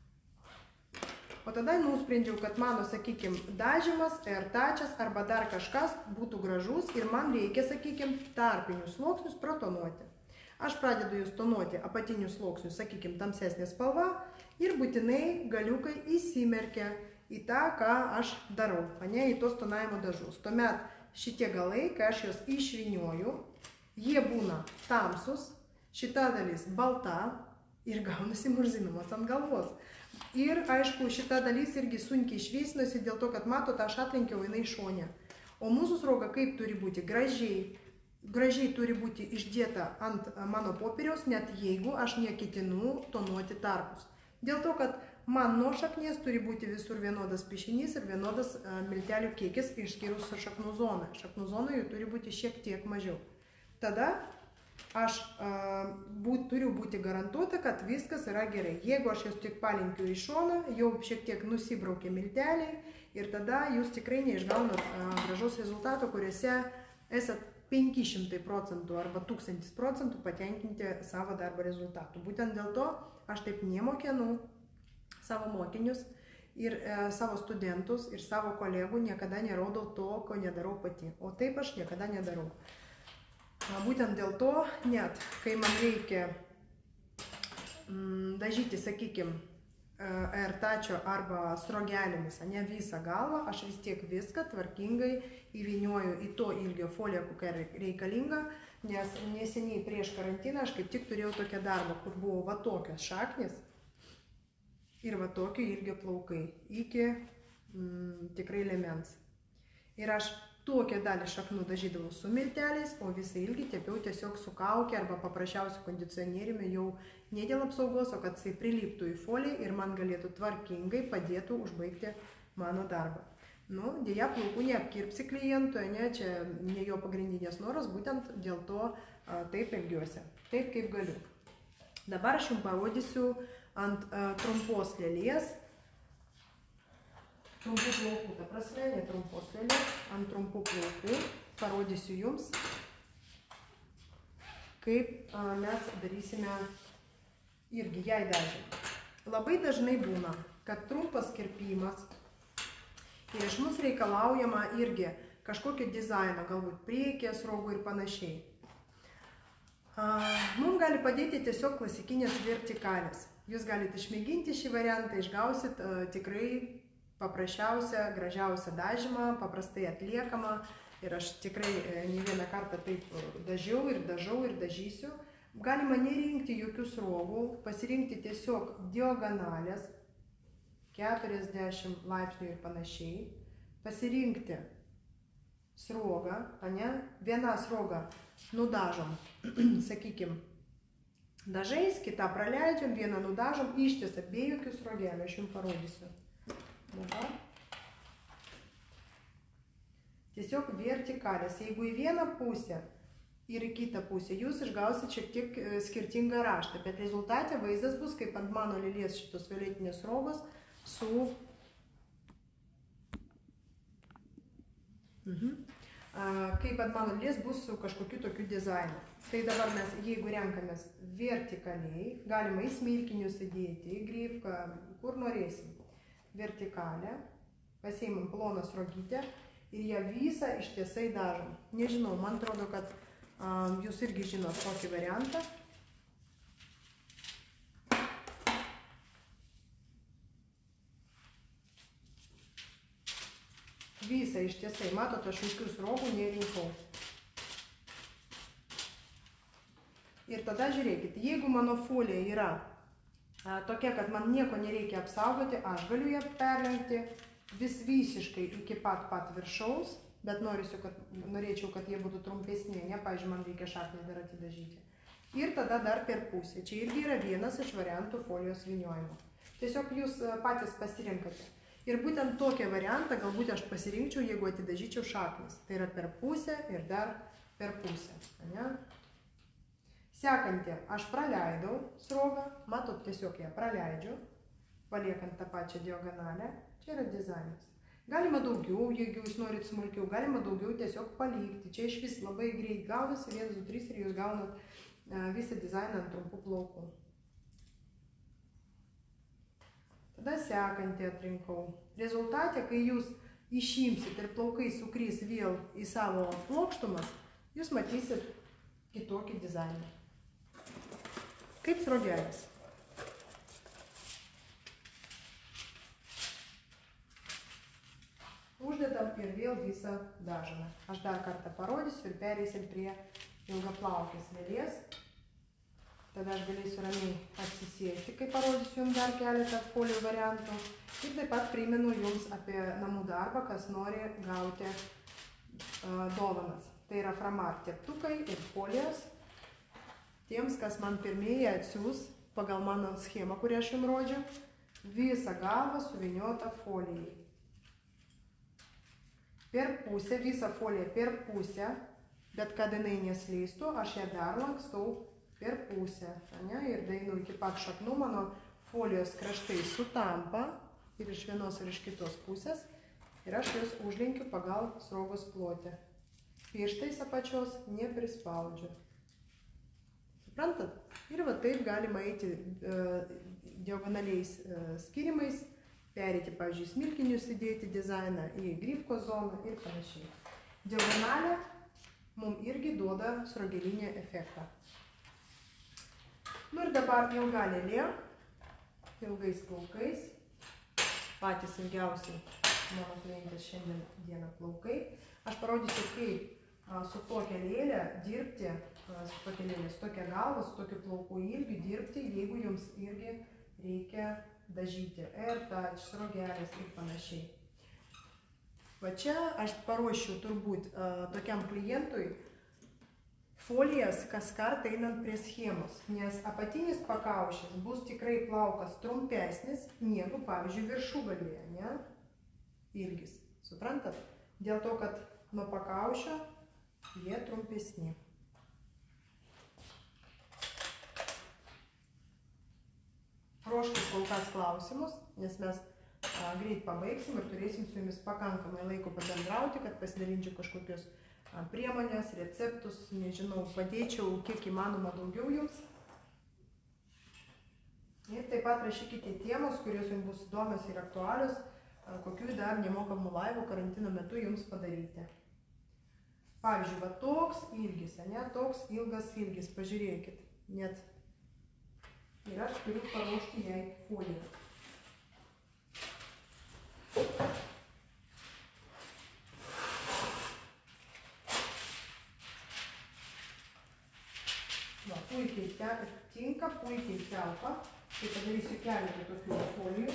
O tada nusprendžiau, kad mano, sakykime, dažymas, air touchas arba dar kažkas būtų gražus ir man reikia, sakykime, tarpinius sluoksnius pratonuoti. Aš pradedu jūs tonuoti apatinius sluoksnius, sakykime, tamsesnė spalva ir būtinai galiukai įsimerkia į tą, ką aš darau, ne, į tos tonavimo dažus. Tuomet šitie galai, kai aš juos išvynioju, jie būna tamsus, šita dalis balta ir gaunasi murzinumas ant galvos. Ir, aišku, šita dalis irgi sunkiai išveisinosi dėl to, kad mato, tą aš atlenkiau jinai šonę. O mūsų sruoga kaip turi būti? Gražiai. Gražiai turi būti išdėta ant mano popieriaus, net jeigu aš neketinu tonuoti tarpus. Dėl to, kad man nuo šaknies turi būti visur vienodas piešinys ir vienodas miltelių kiekis išskyrus šaknų zoną. Šaknų zonoje turi būti šiek tiek mažiau. Tada aš a, būt, turiu būti garantuota, kad viskas yra gerai. Jeigu aš jūs tik palinkiu į šoną, jau šiek tiek nusibraukia milteliai ir tada jūs tikrai neišgaunat a, gražaus rezultato, kuriuose esat penki šimtai procentų arba tūkstantis procentų patenkinti savo darbo rezultatų. Būtent dėl to aš taip nemokinu savo mokinius ir e, savo studentus ir savo kolegų niekada nerodau to, ko nedarau pati. O taip aš niekada nedarau. Būtent dėl to, net kai man reikia mm, dažyti, sakykime, air toucho arba sruogelėmis, ne visą galvą, aš vis tiek viską tvarkingai įvynioju į to ilgio foliją, kokia reikalinga, nes neseniai prieš karantiną aš kaip tik turėjau tokią darbą, kur buvo va tokios šaknis ir va tokio ilgio plaukai iki mm, tikrai liemens. Ir aš tokią dalį šaknų dažydavau su milteliais, o visą ilgį tepiau tiesiog su kauke arba paprasčiausiu kondicionieriumi jau ne dėl apsaugos, o kad jisai priliptų į foliją ir man galėtų tvarkingai padėtų užbaigti mano darbą. Nu, dėja, plaukų neapkirpsi klientui, ne, čia ne jo pagrindinės noras, būtent dėl to a, taip elgiuosi, taip kaip galiu. Dabar aš jums parodysiu ant a, trumpos lėlės, trumpų plaukų, ta prasme, ne trumpos lėlės, ant trumpų plaukų parodysiu jums, kaip a, mes darysime irgi jai dažymą. Labai dažnai būna, kad trumpas kirpimas ir iš mūsų reikalaujama irgi kažkokio dizaino, galbūt priekės, rogų ir panašiai. A, mums gali padėti tiesiog klasikinės vertikalės. Jūs galite išmėginti šį variantą, išgausit a, tikrai paprasčiausią, gražiausią dažymą, paprastai atliekamą ir aš tikrai ne vieną kartą taip dažiau ir dažau ir dažysiu. Galima nerinkti jokių sruogų, pasirinkti tiesiog diagonalės, keturiasdešimt laipsnių ir panašiai, pasirinkti sruogą, ane, vieną sruogą nudažom, sakykim, dažais, kitą praleidžiam, vieną nudažom, ištisą, be jokių sruogelių, aš jums parodysiu. Dabar. Tiesiog vertikalės. Jeigu į vieną pusę ir į kitą pusę, jūs išgausit šiek tiek skirtingą raštą, bet rezultate vaizdas bus, kaip ant mano lėlės šitos violetinės sruogos su... Mhm. Kaip ant mano lėlės bus su kažkokiu tokiu dizainu. Tai dabar mes, jeigu renkamės vertikaliai, galima į smilkinius įdėti, į grifką, kur norėsim. Vertikalę, pasiimam ploną sruogytę ir ją visą ištisai dažom. Nežinau, man atrodo, kad um, jūs irgi žinot tokį variantą. Visą ištisai, matot, aš jokių sruogų nerinkau. Ir tada žiūrėkit, jeigu mano folija yra a, tokia, kad man nieko nereikia apsaugoti, aš galiu ją perlenkti vis visiškai iki pat pat viršaus, bet norėsiu, kad, norėčiau, kad jie būtų trumpesni, ne, pavyzdžiui, man reikia šaknį dar atidažyti. Ir tada dar per pusę. Čia irgi yra vienas iš variantų folijos vyniojimo. Tiesiog jūs patys pasirinkate. Ir būtent tokią variantą galbūt aš pasirinkčiau, jeigu atidažyčiau šaknis. Tai yra per pusę ir dar per pusę. Ne? Sekantį, aš praleidau sruogą, matot, tiesiog ją praleidžiu, paliekant tą pačią diagonalę. Čia yra dizainas. Galima daugiau, jeigu jūs norit smulkiau, galima daugiau tiesiog palikti. Čia iš vis labai greit gaunasi, vienas, du, trys ir jūs gaunat visą dizainą ant trumpų plaukų. Tada sekantį atrinkau. Rezultate, kai jūs išimsit ir plaukai sukrys vėl į savo plokštumas, jūs matysit kitokį dizainą. Kaip sruogelis. Uždedam ir vėl visą dažome. Aš dar kartą parodysiu ir pereisim prie ilgaplaukės lėlės. Tada aš galėsiu ramiai atsisėsti, kai parodysiu jums dar keletą folijų variantų. Ir taip pat primenu jums apie namų darbą, kas nori gauti uh, dovanas. Tai yra Framart teptukai ir folijos. Tiems, kas man pirmieji atsiūs pagal mano schemą, kurią aš jums rodžiau, visą galvą suvyniotą folijai. Per pusę, visą foliją per pusę, bet kad jinai nesleistų, aš ją dar lankstau per pusę. Ne? Ir dainu iki pat šaknų, mano folijos kraštai sutampa ir iš vienos ir iš kitos pusės. Ir aš jos užlenkiu pagal sruogos plotį. Pirštais apačios neprispaudžiu. Suprantat? Ir va taip galima eiti e, diagonaliais e, skirimais. Perėti, pavyzdžiui, smilkinius įdėti dizainą į grifko zoną ir panašiai. Diagonalė mums irgi duoda sruogelinį efektą. Nu ir dabar ilga lėlė, ilgais plaukais, patys ilgiausiai mano klientės šiandien dieną plaukai. Aš parodysiu, kaip a, su tokia lėlė dirbti, a, su tokia lėlė, su tokia galva, su tokiu plaukų ilgiu dirbti, jeigu jums irgi reikia dažyti AirTouch, sruogelės ir panašiai. Va čia aš paruošiu turbūt uh, tokiam klientui folijas kas kart einant prie schemos, nes apatinis pakaušis bus tikrai plaukas trumpesnis negu, pavyzdžiui, viršugalėje, ne? Ilgis. Suprantat? Dėl to, kad nuo pakaušio jie trumpesni. Ruoškit kol kas klausimus, nes mes a, greit pabaigsim ir turėsim su jumis pakankamai laiko pabendrauti, kad pasidalinčiau kažkokius a, priemonės, receptus, nežinau, padėčiau kiek įmanoma daugiau jums. Ir taip pat rašykite temos, kurios jums bus įdomios ir aktualios, a, kokių dar nemokamų laivų karantino metu jums padaryti. Pavyzdžiui, va toks ilgis, ne, toks ilgas ilgis, pažiūrėkit, net. Ir aš turiu paruošti jai foliją. tinka, puikiai telpa. Tai padarysiu keletą tokių folijų.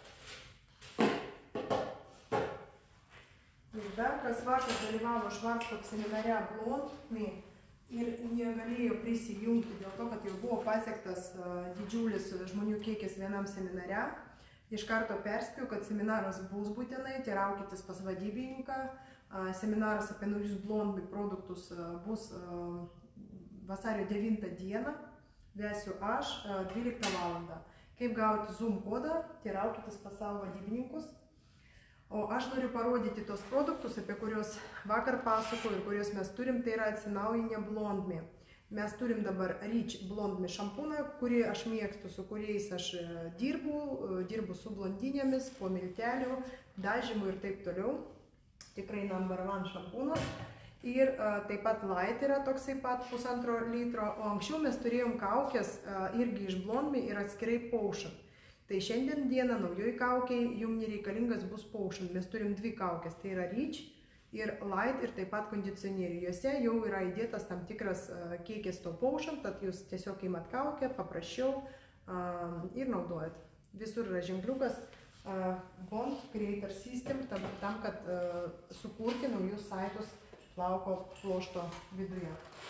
Ir dar, kas vakar dalyvavo Švarckopf seminare Blondmi ir negalėjo prisijungti dėl to, kad jau buvo pasiektas didžiulis žmonių kiekis vienam seminare. Iš karto perspėjau, kad seminaras bus būtinai, teiraukitės pas vadybininką. Seminaras apie naujus Blondmi produktus bus vasario devintą dieną, vesiu aš dvyliktą valandą. Kaip gauti Zoom kodą, teiraukitės pas savo vadybininkus. O aš noriu parodyti tos produktus, apie kuriuos vakar pasakoju ir kuriuos mes turim, tai yra atsinaujinę Blondmi. Mes turim dabar Rich Blondmi šampūną, kurį aš mėgstu, su kuriais aš dirbu, dirbu su blondinėmis, po miltelių, dažymų ir taip toliau. Tikrai number one šampūnas. Ir a, taip pat Light yra toksai pat pusantro litro, o anksčiau mes turėjom kaukės a, irgi iš Blondmi ir atskirai Potion. Tai šiandien dieną naujoj kaukiai jums nereikalingas bus Potion. Mes turim dvi kaukės, tai yra Rich ir Light ir taip pat kondicionierių. Jose jau yra įdėtas tam tikras a, kiekis to Potion, tad jūs tiesiog imat kaukę, paprasčiau a, ir naudojat. Visur yra ženkliukas a, Bond Creator System, tam, tam kad a, sukurti naujus saitus plauko pluošto viduje.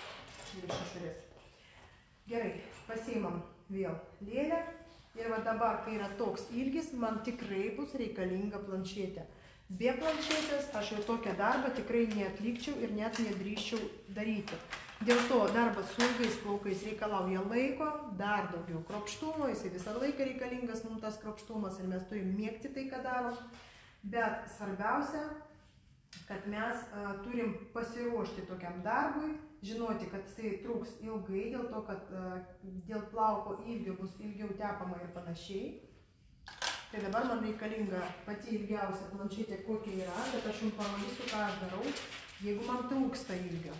Gerai, pasiimam vėl lėlę. Ir va dabar, kai yra toks ilgis, man tikrai bus reikalinga planšetė. Be planšetės aš jau tokią darbą tikrai neatlikčiau ir net nedrįsčiau daryti. Dėl to darbas su ilgais plaukais reikalauja laiko, dar daugiau kruopštumo, jisai visą laiką reikalingas mums tas kruopštumas ir mes turim mėgti tai, ką darom. Bet svarbiausia, kad mes a, turim pasiruošti tokiam darbui, žinoti, kad jisai truks ilgai, dėl to, kad a, dėl plauko ilgio bus ilgiau tepama ir panašiai. Tai dabar man reikalinga pati ilgiausia planšetė, kokia yra, bet aš jums parodysiu, ką aš darau, jeigu man trūksta ilgio.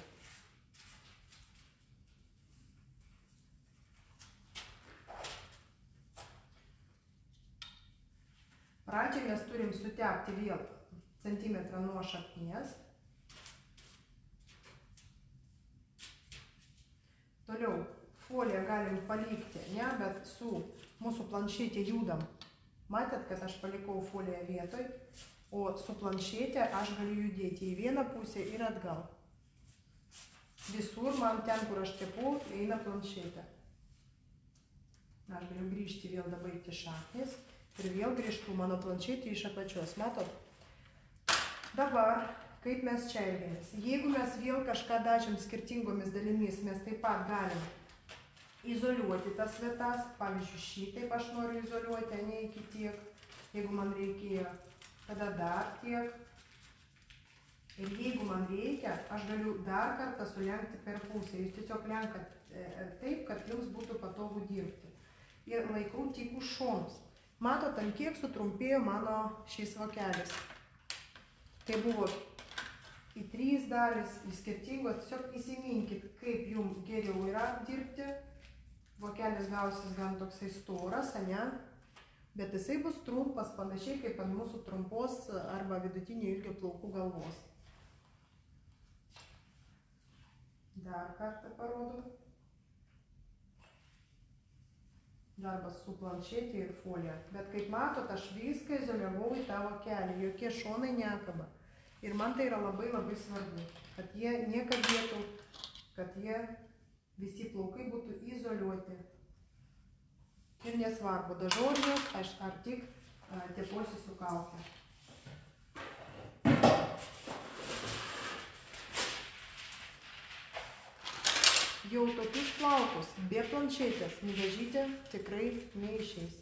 Pradžiai mes turim sutepti vėl centimetrą nuo šaknies. Toliau foliją galim palikti, ne, bet su mūsų planšetė judam. Matėt, kad aš palikau foliją vietoj, o su planšetė aš galiu judėti į vieną pusę ir atgal. Visur man ten, kur aš tepu, eina planšetė. Aš galiu grįžti vėl dabaigti šaknis ir vėl grįžtų mano planšetė iš apačios. Matot? Dabar, kaip mes čia elgiamės. Jeigu mes vėl kažką dažėm skirtingomis dalimis, mes taip pat galim izoliuoti tas vietas. Pavyzdžiui, šitaip aš noriu izoliuoti, ne iki tiek, jeigu man reikėjo. Tada dar tiek. Ir jeigu man reikia, aš galiu dar kartą sulenkti per pusę. Jūs tiesiog lenkat taip, kad jums būtų patogu dirbti. Ir laikau tik už šonus. Matot, ant kiek sutrumpėjo mano šis vokelis. Tai buvo į trys dalis, į skirtingos, tiesiog įsiminkit, kaip jums geriau yra dirbti. Vokelis gausis gan toksai storas, ane? Bet jisai bus trumpas, panašiai kaip ant mūsų trumpos arba vidutinio ilgio plaukų galvos. Dar kartą parodu. Darbas su planšetė ir folija. Bet kaip matot, aš viską izoliavau į tą vokelį, jokie šonai nekaba. Ir man tai yra labai labai svarbu, kad jie nekabėtų, kad jie visi plaukai būtų izoliuoti. Ir nesvarbu, dažorės aš ar tik tepuosi su kauke. Jau tokius plaukus be planšetės nudažyti tikrai neišeis.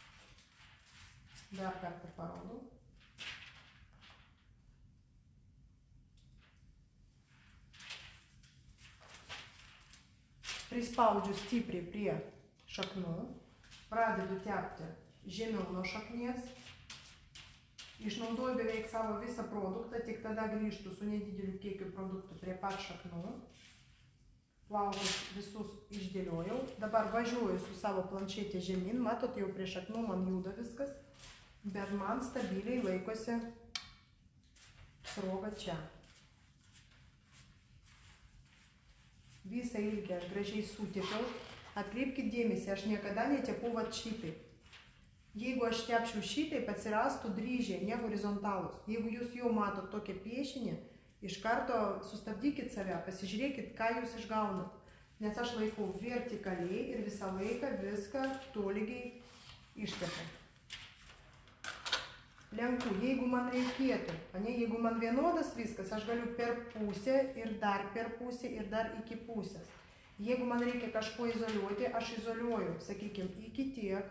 Dar kartą parodau. Prispaudžiu stipriai prie šaknų, pradedu tepti žemiau nuo šaknies, išnaudoju beveik savo visą produktą, tik tada grįžtu su nedideliu kiekiu produktų prie pat šaknų. Plaukus visus išdėliojau. Dabar važiuoju su savo planšetė žemyn. Matot, jau prie šaknų man juda viskas, bet man stabiliai laikosi sruoga čia. Visą ilgį aš gražiai sutepiau. Atkreipkite dėmesį, aš niekada netepu vat šitaip. Jeigu aš tepčiau šitaip, atsirastų dryžiai, ne horizontalūs. Jeigu jūs jau matot tokią piešinį, iš karto sustabdykit save, pasižiūrėkit, ką jūs išgaunat. Nes aš laikau vertikaliai ir visą laiką viską tolygiai ištepu. Lenku, jeigu man reikėtų, ne, jeigu man vienodas viskas, aš galiu per pusę ir dar per pusę ir dar iki pusės. Jeigu man reikia kažko izoliuoti, aš izoliuoju, sakykime, iki tiek.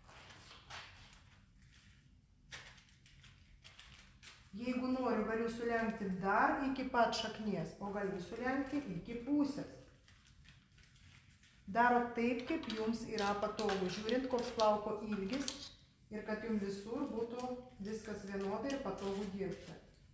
Jeigu noriu, galiu sulenkti dar iki pat šaknies, o galiu sulenkti iki pusės. Darot taip, kaip jums yra patogu, žiūrint, koks plauko ilgis ir kad jums visur būtų viskas vienodai ir patogu dirbti.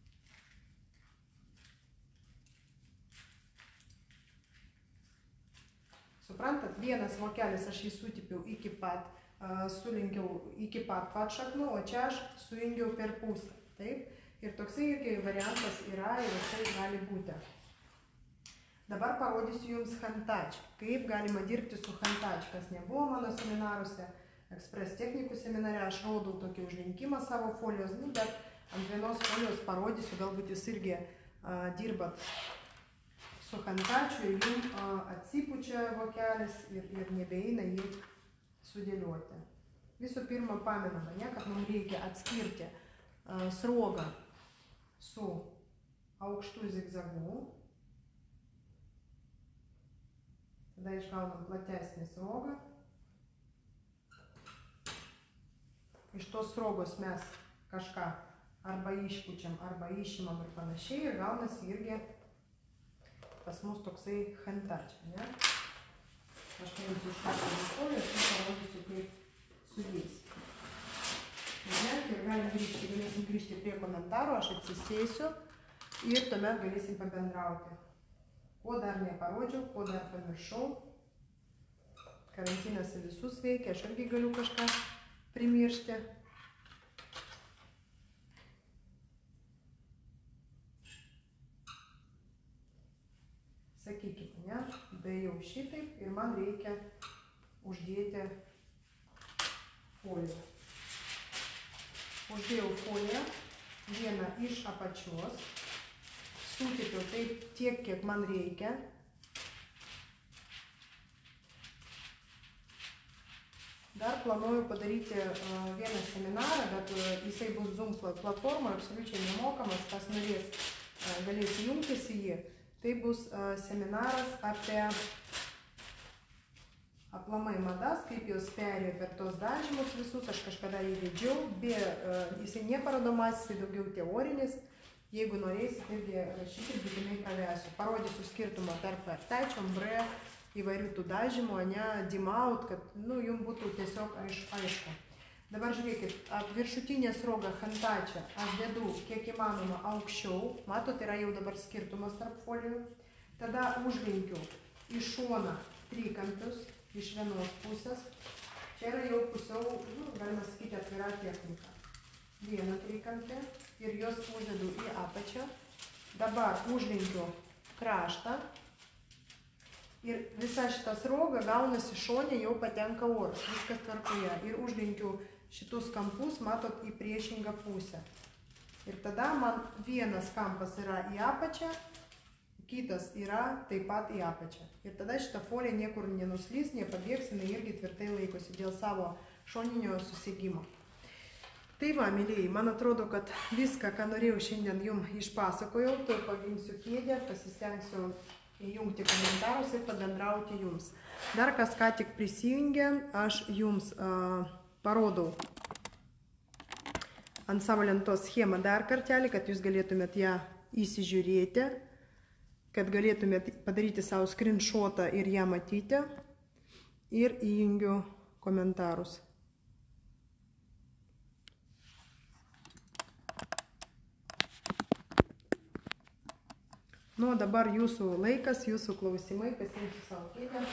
Suprantat, vienas vokelis aš jį sutipiau iki pat, uh, sulinkiau iki pat pat šaknų, o čia aš sujungiau per pusę. Taip? Ir toksai irgi variantas yra ir jisai gali būti. Dabar parodysiu jums hantač. Kaip galima dirbti su hantač. Kas nebuvo mano seminaruose, ekspres technikų seminare, aš rodau tokį užlinkimą savo folijos, nu, bet ant vienos folijos parodysiu, galbūt jūs irgi uh, dirbat su hantačiu ir jums uh, atsipučia vokelis ir, ir nebeina jį sudėlioti. Visų pirma, pamename, ne, kad mums reikia atskirti uh, sruogą su aukštu zigzagu. Tada išgaunam platesnį sruogą. Iš tos sruogos mes kažką arba išpučiam, arba išimam ir panašiai. Ir gaunasi irgi pas mus toksai hantač. Ne? Aš paimsiu iš karto folijos ir parodysiu, kaip sudėsiu. Ir galim grįžti, galėsim grįžti prie komentarų, aš atsisėsiu ir tuomet galėsim pabendrauti. Ko dar neparodžiau, ko dar pamiršau. Karantinas visus veikia, aš irgi galiu kažką primiršti. Sakykite, ne, daėjau šitaip ir man reikia uždėti foliją. Uždėjau foliją, vieną iš apačios, sutipiau taip tiek, kiek man reikia. Dar planuoju padaryti uh, vieną seminarą, bet uh, jisai bus Zoom platforma, absoliučiai nemokamas, kas norės, uh, galės jungtis į jį. Tai bus uh, seminaras apie aplamai madas, kaip jos perėjo per tos dažymus visus, aš kažkada jį vedžiau, be, uh, jisai neparodomas, jisai daugiau teorinis. Jeigu norėsit, irgi rašykit, būtinai pravesiu. Parodysiu skirtumą tarp artaičio, ombre, įvairių tų dažymų, ne, dim out, kad, nu, jums būtų tiesiog aišku. Dabar žiūrėkit, viršutinė sruoga hantačia aš dedu kiek įmanoma aukščiau, matot, yra jau dabar skirtumas tarp folijų. Tada užlenkiu į šoną trikampius iš vienos pusės. Čia yra jau pusiau, nu, galima sakyti, atvira technika. Vieną trikampį ir jos uždedu į apačią. Dabar užlenkiu kraštą ir visa šita sruoga gaunasi šone, jau patenka oras, viskas tvarkoje. Ir užlenkiu šitus kampus, matot, į priešingą pusę. Ir tada man vienas kampas yra į apačią, kitas yra taip pat į apačią. Ir tada šita folija niekur nenuslys, nepabėgs, jinai irgi tvirtai laikosi dėl savo šoninio susegimo. Tai va, mylėjai, man atrodo, kad viską, ką norėjau šiandien jums išpasakojau, tai paimsiu kėdę, pasistengsiu įjungti komentarus ir pabendrauti jums. Dar kas ką tik prisijungė, aš jums uh, parodau ant savo lentos schemą dar kartelį, kad jūs galėtumėt ją įsižiūrėti, kad galėtumėt padaryti savo screenshotą ir ją matyti. Ir įjungiu komentarus. Nu, dabar jūsų laikas, jūsų klausimai, pasiimsiu savo kėdę.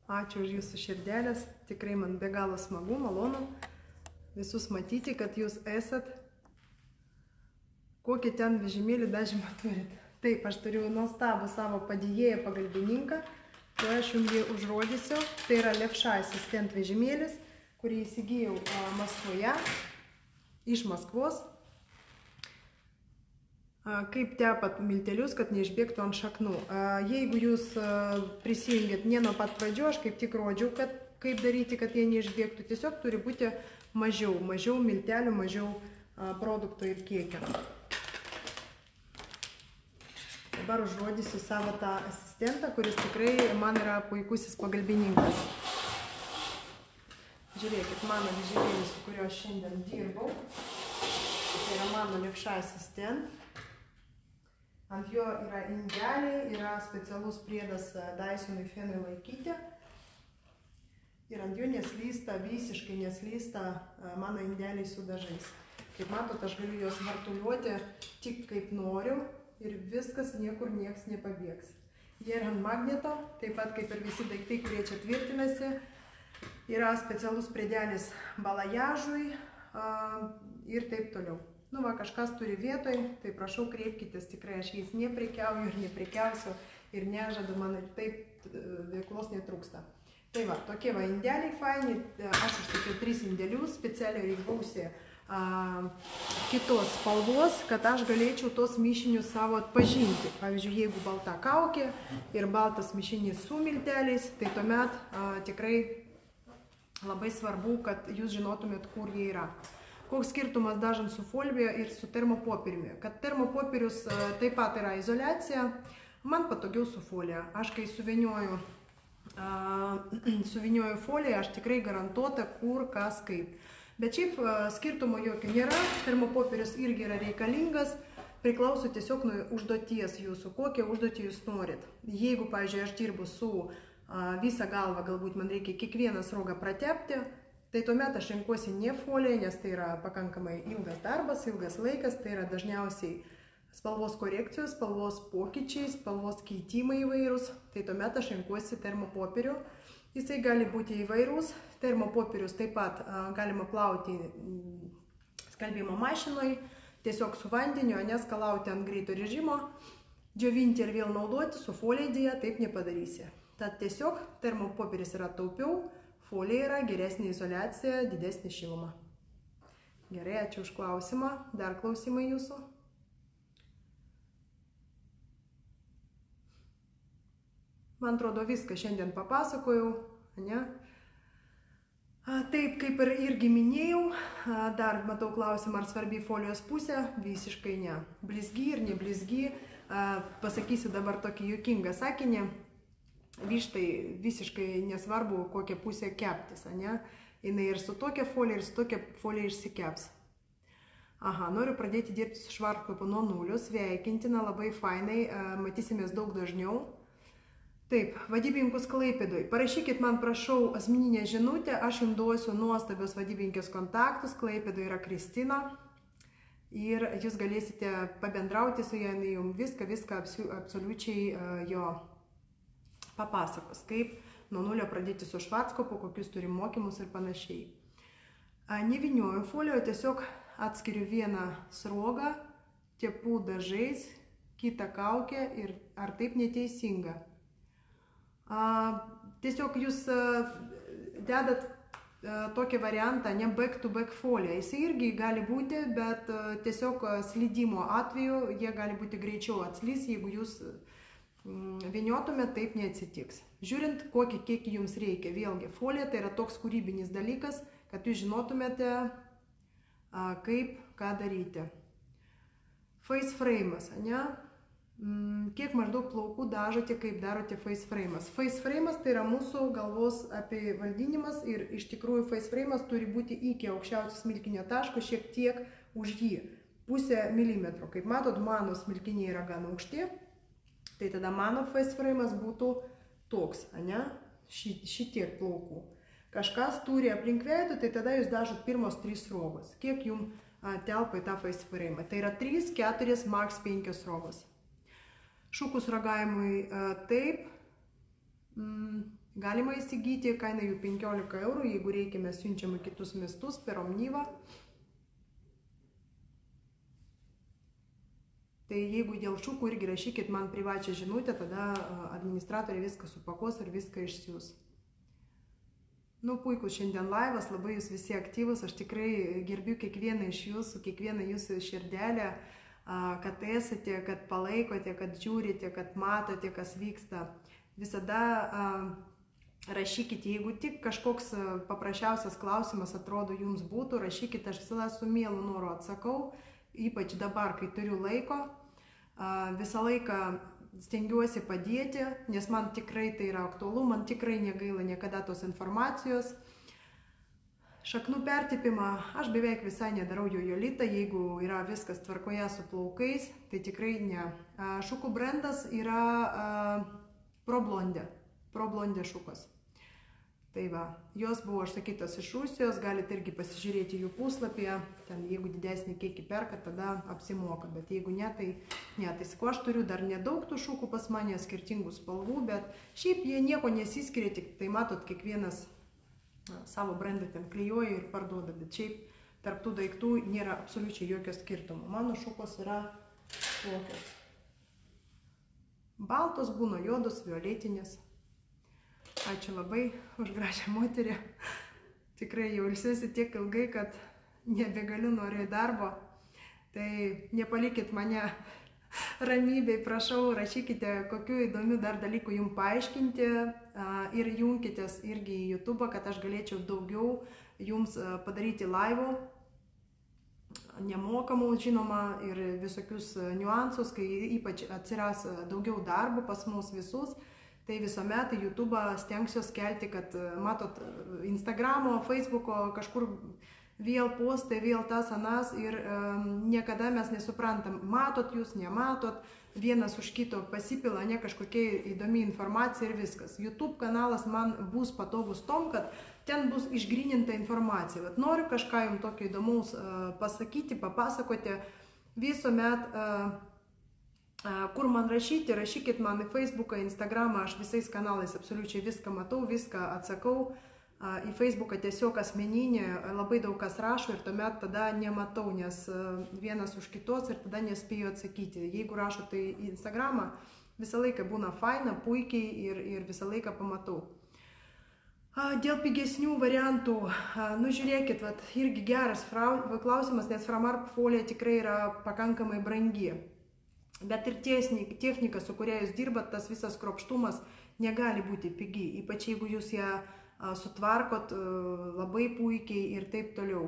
Ačiū už jūsų širdelės. Tikrai man be galo smagu, malonu visus matyti, kad jūs esat. Kokį ten vežimėlį dažymą turit. Taip, aš turiu nuostabų savo padėjėją pagalbininką. Tai aš jums jį užrodysiu. Tai yra Levša Assistent vežimėlis, kurį įsigijau Maskvoje, iš Maskvos. Kaip tepat miltelius, kad neišbėgtų ant šaknų. Jeigu jūs prisijungėt ne nuo pat pradžio, aš kaip tik rodžiau, kad, kaip daryti, kad jie neišbėgtų. Tiesiog turi būti mažiau, mažiau miltelių, mažiau produktų ir kiekio. Dabar užrodysiu savo tą asistentą, kuris tikrai man yra puikusis pagalbininkas. Žiūrėkit, mano vežimėlis, su kuriuo aš šiandien dirbau. Tai yra mano Levša Assistent. Ant jo yra indeliai, yra specialus priedas Dysonui fenui laikyti. Ir ant jo neslysta, visiškai neslysta mano indeliai su dažais. Kaip matot, aš galiu juos vartuliuoti tik kaip noriu ir viskas niekur nieks nepabėgs. Jie yra ant magneto, taip pat kaip ir visi daiktai, kurie čia tvirtinasi. Yra specialus priedelis balajažui ir taip toliau. Nu va, kažkas turi vietoj, tai prašau kreipkitės, tikrai aš jais neprekiauju ir neprekiausiu ir nežadu, man ir taip veiklos netrūksta. Tai va, tokie va indeliai faini, aš užsakiau tris indelius, specialiai rinkausi kitos spalvos, kad aš galėčiau tos mišinius savo atpažinti. Pavyzdžiui, jeigu balta kaukė ir baltas mišinys su milteliais, tai tuomet a, tikrai labai svarbu, kad jūs žinotumėt, kur jie yra. Koks skirtumas dažant su folija ir su termopopiriumi. Kad termopopirius taip pat yra izoliacija, man patogiau su folija. Aš kai suvinioju, suvinioju foliją, aš tikrai garantuota, kur, kas, kaip. Bet šiaip skirtumo jokio nėra, termopopiris irgi yra reikalingas, priklauso tiesiog nuo užduoties jūsų, kokią užduotį jūs norit. Jeigu, pavyzdžiui, aš dirbu su visą galvą, galbūt man reikia kiekvieną sruogą pratepti, tai tuomet aš renkuosi ne foliją, nes tai yra pakankamai ilgas darbas, ilgas laikas, tai yra dažniausiai spalvos korekcijos, spalvos pokyčiai, spalvos keitimai įvairūs, tai tuomet aš renkuosi termopopirių. Jisai gali būti įvairūs, termopopirius taip pat a, galima plauti skalbimo mašinoje, tiesiog su vandeniu, neskalauti ant greito režimo, džiovinti ir vėl naudoti, su folija dėja taip nepadarysi. Tad tiesiog termopopiris yra taupiau, folija yra geresnė izoliacija, didesnė šiluma. Gerai, ačiū už klausimą. Dar klausimai jūsų? Man atrodo, viską šiandien papasakojau, ne? A, taip, kaip ir irgi minėjau, a, dar matau klausimą, ar svarbi folijos pusė? Visiškai ne. Blizgi ir neblizgi. A, pasakysiu dabar tokį juokingą sakinį. Vištai visiškai nesvarbu, kokią pusę keptis, ne? Jinai ir su tokia folija, ir su tokia folija išsikeps. Aha, noriu pradėti dirbti su švarkkopu nuo nulio, sveikintina, labai fainai, matysimės daug dažniau. Taip, vadybininkus Klaipėdoj. Parašykit man, prašau, asmeninę žinutę, aš jums duosiu nuostabios vadybininkės kontaktus, Klaipėdoj yra Kristina. Ir jūs galėsite pabendrauti su ja, jums viską, viską absoliučiai jo papasakos, kaip nuo nulio pradėti su švarkkopu, kokius turi mokymus ir panašiai. Nevinioju folijoje, tiesiog atskiriu vieną sruogą, tepu dažais, kitą kaukę ir ar taip neteisinga. Tiesiog jūs dedat tokį variantą, ne back-to-back folija. Jis irgi gali būti, bet tiesiog slydimo atveju jie gali būti greičiau atslys, jeigu jūs viniotumėt, taip neatsitiks. Žiūrint, kokį kiekį jums reikia. Vėlgi, folija tai yra toks kūrybinis dalykas, kad jūs žinotumėte, kaip, ką daryti. Face frame'as, ne? Kiek maždaug plaukų dažote, kaip darote face frame'as. Face frame'as tai yra mūsų galvos apivaldinimas ir iš tikrųjų face frame'as turi būti iki aukščiausios smilkinio taško, šiek tiek už jį, pusę milimetro. Kaip matot, mano smilkiniai yra gan aukšti. Tai tada mano face frame'as būtų toks, ne? Šitiek plaukų. Kažkas turi aplink veidą, tai tada jūs dažot pirmos trys sruogos. Kiek jums telpa į tą face frame'ą? Tai yra trys, keturios, maks penkios sruogos. Šukus ragavimui taip. Galima įsigyti, kaina jų penkiolika eurų, jeigu reikia, mes siunčiam į kitus miestus per Omnivą. Tai jeigu dėl šukų irgi rašykit man privačią žinutę, tada administratoriai viską supakos ir viską išsiūs. Nu, puikus šiandien laivas, labai jūs visi aktyvus, aš tikrai gerbiu kiekvieną iš jūsų, kiekvieną jūsų širdelę, kad esate, kad palaikote, kad žiūrite, kad matote, kas vyksta. Visada rašykite, jeigu tik kažkoks paprasčiausias klausimas atrodo jums būtų, rašykite, aš visada su mielu noru atsakau, ypač dabar, kai turiu laiko. Visą laiką stengiuosi padėti, nes man tikrai tai yra aktualu, man tikrai negaila niekada tos informacijos. Šaknų pertipimą aš beveik visai nedarau jojolitą, jeigu yra viskas tvarkoje su plaukais, tai tikrai ne. Šukų brandas yra ProBlonde, ProBlonde šukos. Tai va, jos buvo užsakytos iš Rusijos, galite irgi pasižiūrėti jų puslapyje, ten jeigu didesnį kiekį perka, tada apsimoka, bet jeigu ne, tai ne. Tai sakau, aš turiu dar nedaug tų šukų pas mane, skirtingų spalvų, bet šiaip jie nieko nesiskiria, tik tai matot, kiekvienas savo brandą ten klijuoja ir parduoda, bet šiaip tarp tų daiktų nėra absoliučiai jokio skirtumo. Mano šukos yra tokios. Baltos būna, juodos, violetinės. Ačiū labai už gražią moterį. Tikrai jau ilsiuosi tiek ilgai, kad nebegaliu, noriu į darbo. Tai nepalikit mane ramybėj, prašau, rašykite, kokių įdomių dar dalykų jums paaiškinti ir junkitės irgi į YouTube, kad aš galėčiau daugiau jums padaryti laivų, nemokamų, žinoma, ir visokius niuansus, kai ypač atsiras daugiau darbo pas mus visus. Tai visuomet YouTube stengsiuos kelti, kad matot Instagramo, Facebooko kažkur vėl postai, vėl tas anas ir um, niekada mes nesuprantam, matot jūs, nematot, vienas už kito pasipila ne kažkokia įdomi informacija ir viskas. YouTube kanalas man bus patogus tom, kad ten bus išgryninta informacija. Bet noriu kažką jums tokio įdomaus uh, pasakyti, papasakoti visuomet. Uh, Kur man rašyti, rašykit man į Facebooką, Instagramą, aš visais kanalais absoliučiai viską matau, viską atsakau. Į Facebooką tiesiog asmeninį, labai daug kas rašo ir tuomet tada nematau, nes vienas už kitos ir tada nespėju atsakyti. Jeigu rašo tai į Instagramą, visą laiką būna faina, puikiai ir, ir visą laiką pamatau. Dėl pigesnių variantų, nu žiūrėkit, vat, irgi geras klausimas, nes Framar folija tikrai yra pakankamai brangi. Bet ir technika, su kuria jūs dirbat, tas visas kruopštumas negali būti pigi, ypač jeigu jūs ją sutvarkot labai puikiai ir taip toliau.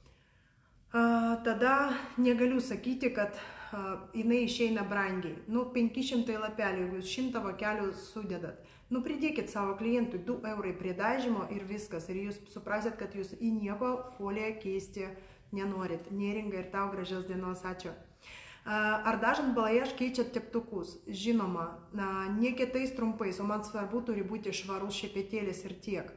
Tada negaliu sakyti, kad jinai išeina brangiai. Nu, penki šimtai lapelių, jeigu jūs šimtą vokelių sudedat. Nu, pridėkit savo klientui du eurai prie dažymo ir viskas. Ir jūs suprasit, kad jūs į nieko foliją keisti nenorit. Neringa ir tau gražios dienos, ačiū. Ar dažant balai aš keičiat teptukus? Žinoma, ne kitais trumpais, o man svarbu turi būti švarus šepetėlis ir tiek.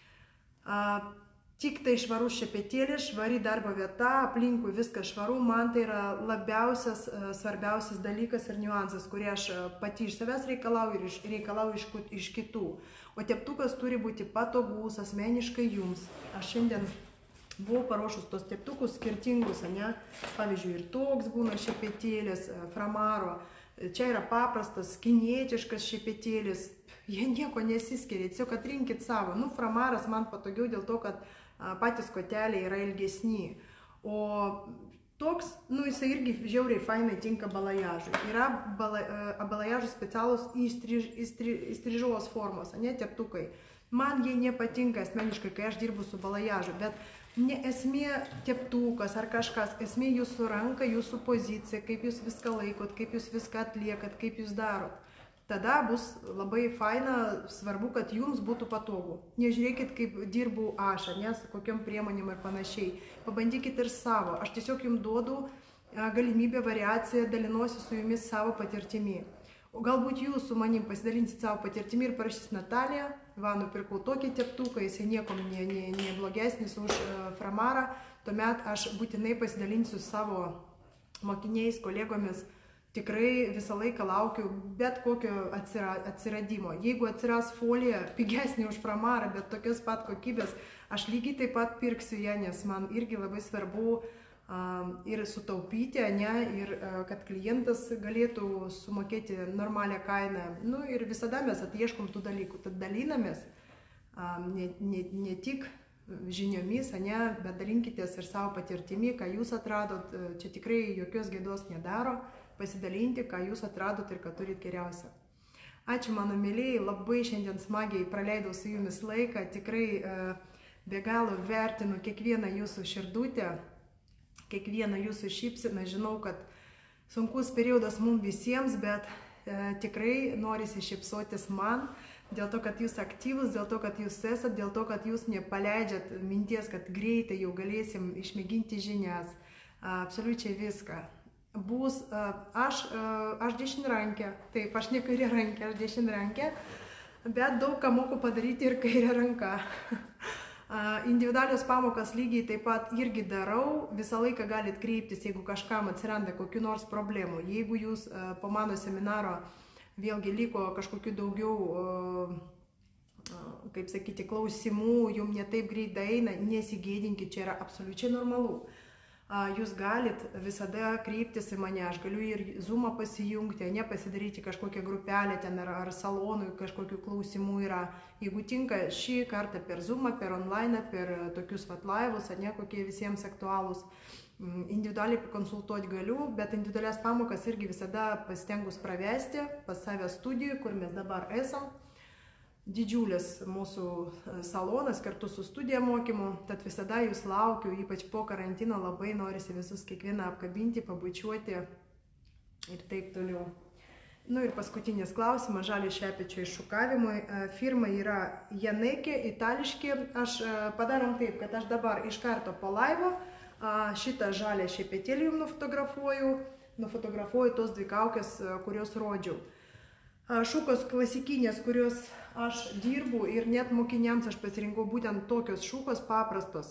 Tik tai švarus šepetėlis, švari darbo vieta, aplinkui viskas švaru, man tai yra labiausias, svarbiausias dalykas ir niuansas, kurį aš pati iš savęs reikalauju ir reikalauju iš, iš kitų. O teptukas turi būti patogus, asmeniškai jums. Aš šiandien buvau paruošus tos teptukus skirtingus, ne? Pavyzdžiui, ir toks būna šepetėlis, Framaro. Čia yra paprastas, kinietiškas šepetėlis. Jie nieko nesiskiria, tiesiog atrinkit savo. Nu, Framaras man patogiau dėl to, kad patys koteliai yra ilgesni. O toks, nu, jisai irgi žiauriai fainai tinka balajažui. Yra bala, balajažui specialus įstriž, įstri, įstrižos formos, ne teptukai. Man jie nepatinka asmeniškai, kai aš dirbu su balajažu, bet ne esmė teptukas ar kažkas, esmė jūsų ranka, jūsų pozicija, kaip jūs viską laikot, kaip jūs viską atliekat, kaip jūs darot. Tada bus labai faina, svarbu, kad jums būtų patogu. Nežiūrėkit, kaip dirbu aš, nes kokiam priemonėm ir panašiai. Pabandykit ir savo. Aš tiesiog jums duodu galimybę, variaciją, dalinuosi su jumis savo patirtimi. O galbūt jūs su manim pasidalinsit savo patirtimi ir parašys Natalija, va, nupirkau tokį teptuką, jisai niekom ne, ne, ne blogesnis už uh, Framarą, tuomet aš būtinai pasidalinsiu savo mokiniais, kolegomis tikrai visą laiką laukiu bet kokio atsiradimo. Jeigu atsiras folija pigesnė už Framarą, bet tokios pat kokybės, aš lygiai taip pat pirksiu ją, nes man irgi labai svarbu um, ir sutaupyti, ne, ir uh, kad klientas galėtų sumokėti normalią kainą. Nu, ir visada mes atieškom tų dalykų, tad dalinamės um, ne, ne, ne tik žiniomis, ne, bet dalinkitės ir savo patirtimi, ką jūs atradot, čia tikrai jokios gėdos nedaro, pasidalinti, ką jūs atradot ir ką turit geriausia. Ačiū mano mėlyjei, labai šiandien smagiai praleidau su jumis laiką, tikrai be galo vertinu kiekvieną jūsų širdutę, kiekvieną jūsų šypseną, žinau, kad sunkus periodas mums visiems, bet e, tikrai norisi šypsotis man, dėl to, kad jūs aktyvus, dėl to, kad jūs esat, dėl to, kad jūs nepaleidžiat minties, kad greitai jau galėsim išmėginti žinias, absoliučiai viską. Bus, aš, aš dešinrankė, taip, aš ne kairė rankė, aš dešinrankė, bet daug ką moku padaryti ir kairė ranka. Individualios pamokas lygiai taip pat irgi darau, visą laiką galit kreiptis, jeigu kažkam atsiranda kokių nors problemų. Jeigu jūs po mano seminaro vėlgi liko kažkokių daugiau, kaip sakyti, klausimų, jums netaip greit eina, nesigėdinkit, čia yra absoliučiai normalu. Jūs galit visada kreiptis į mane, aš galiu ir Zoom'ą pasijungti, ne pasidaryti kažkokią grupelę ten ar, ar salonui, kažkokių klausimų yra. Jeigu tinka šį kartą per Zoom'ą, per online, per tokius vat laivus, ne kokie visiems aktualūs, individualiai konsultuoti galiu, bet individualias pamokas irgi visada pasitengus pravesti pas save studijų, kur mes dabar esam. Didžiulis mūsų salonas kartu su studija mokymu, tad visada jūs laukiu, ypač po karantino labai norisi visus kiekvieną apkabinti, pabučiuoti ir taip toliau. Nu ir paskutinis klausimas, žalio šepečio iššukavimui. Firma yra Janekė, itališki. Aš padarom taip, kad aš dabar iš karto po laivo šitą žalę šepetėlį jums nufotografuoju, nufotografuoju tos dvi kaukės, kurios rodžiau. Šukos klasikinės, kurios aš dirbu ir net mokiniams aš pasirinkau būtent tokios šukos paprastos.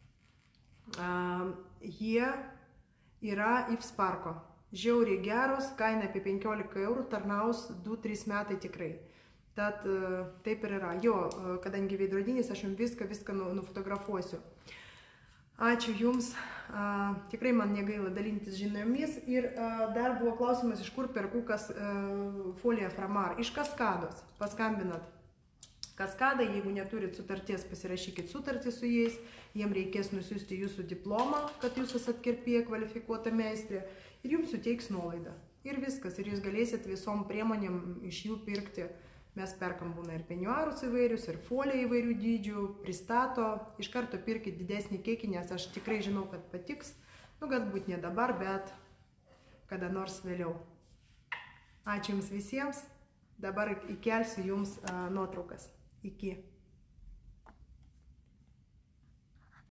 Jie yra Yves Parko. Žiauriai geros, kaina apie penkiolika eurų, tarnaus du trys metai tikrai. Tad taip ir yra. Jo, kadangi veidrodinis, aš jums viską, viską nufotografuosiu. Ačiū Jums, a, tikrai man negaila dalintis žiniomis ir a, dar buvo klausimas, iš kur perku kas, a, foliją Framar. Iš Kaskados, paskambinat. Kaskada, jeigu neturit sutarties, pasirašykit sutartį su jais, jiem reikės nusiųsti jūsų diplomą, kad jūs esat kirpėja kvalifikuota meistrė ir jums suteiks nuolaidą. Ir viskas, ir jūs galėsit visom priemonėm iš jų pirkti. Mes perkam būna ir peniuarus įvairius, ir foliją įvairių dydžių, pristato, iš karto pirkit didesnį kiekį, nes aš tikrai žinau, kad patiks, nu galbūt ne dabar, bet kada nors vėliau. Ačiū Jums visiems, dabar įkelsiu Jums uh, nuotraukas. Iki.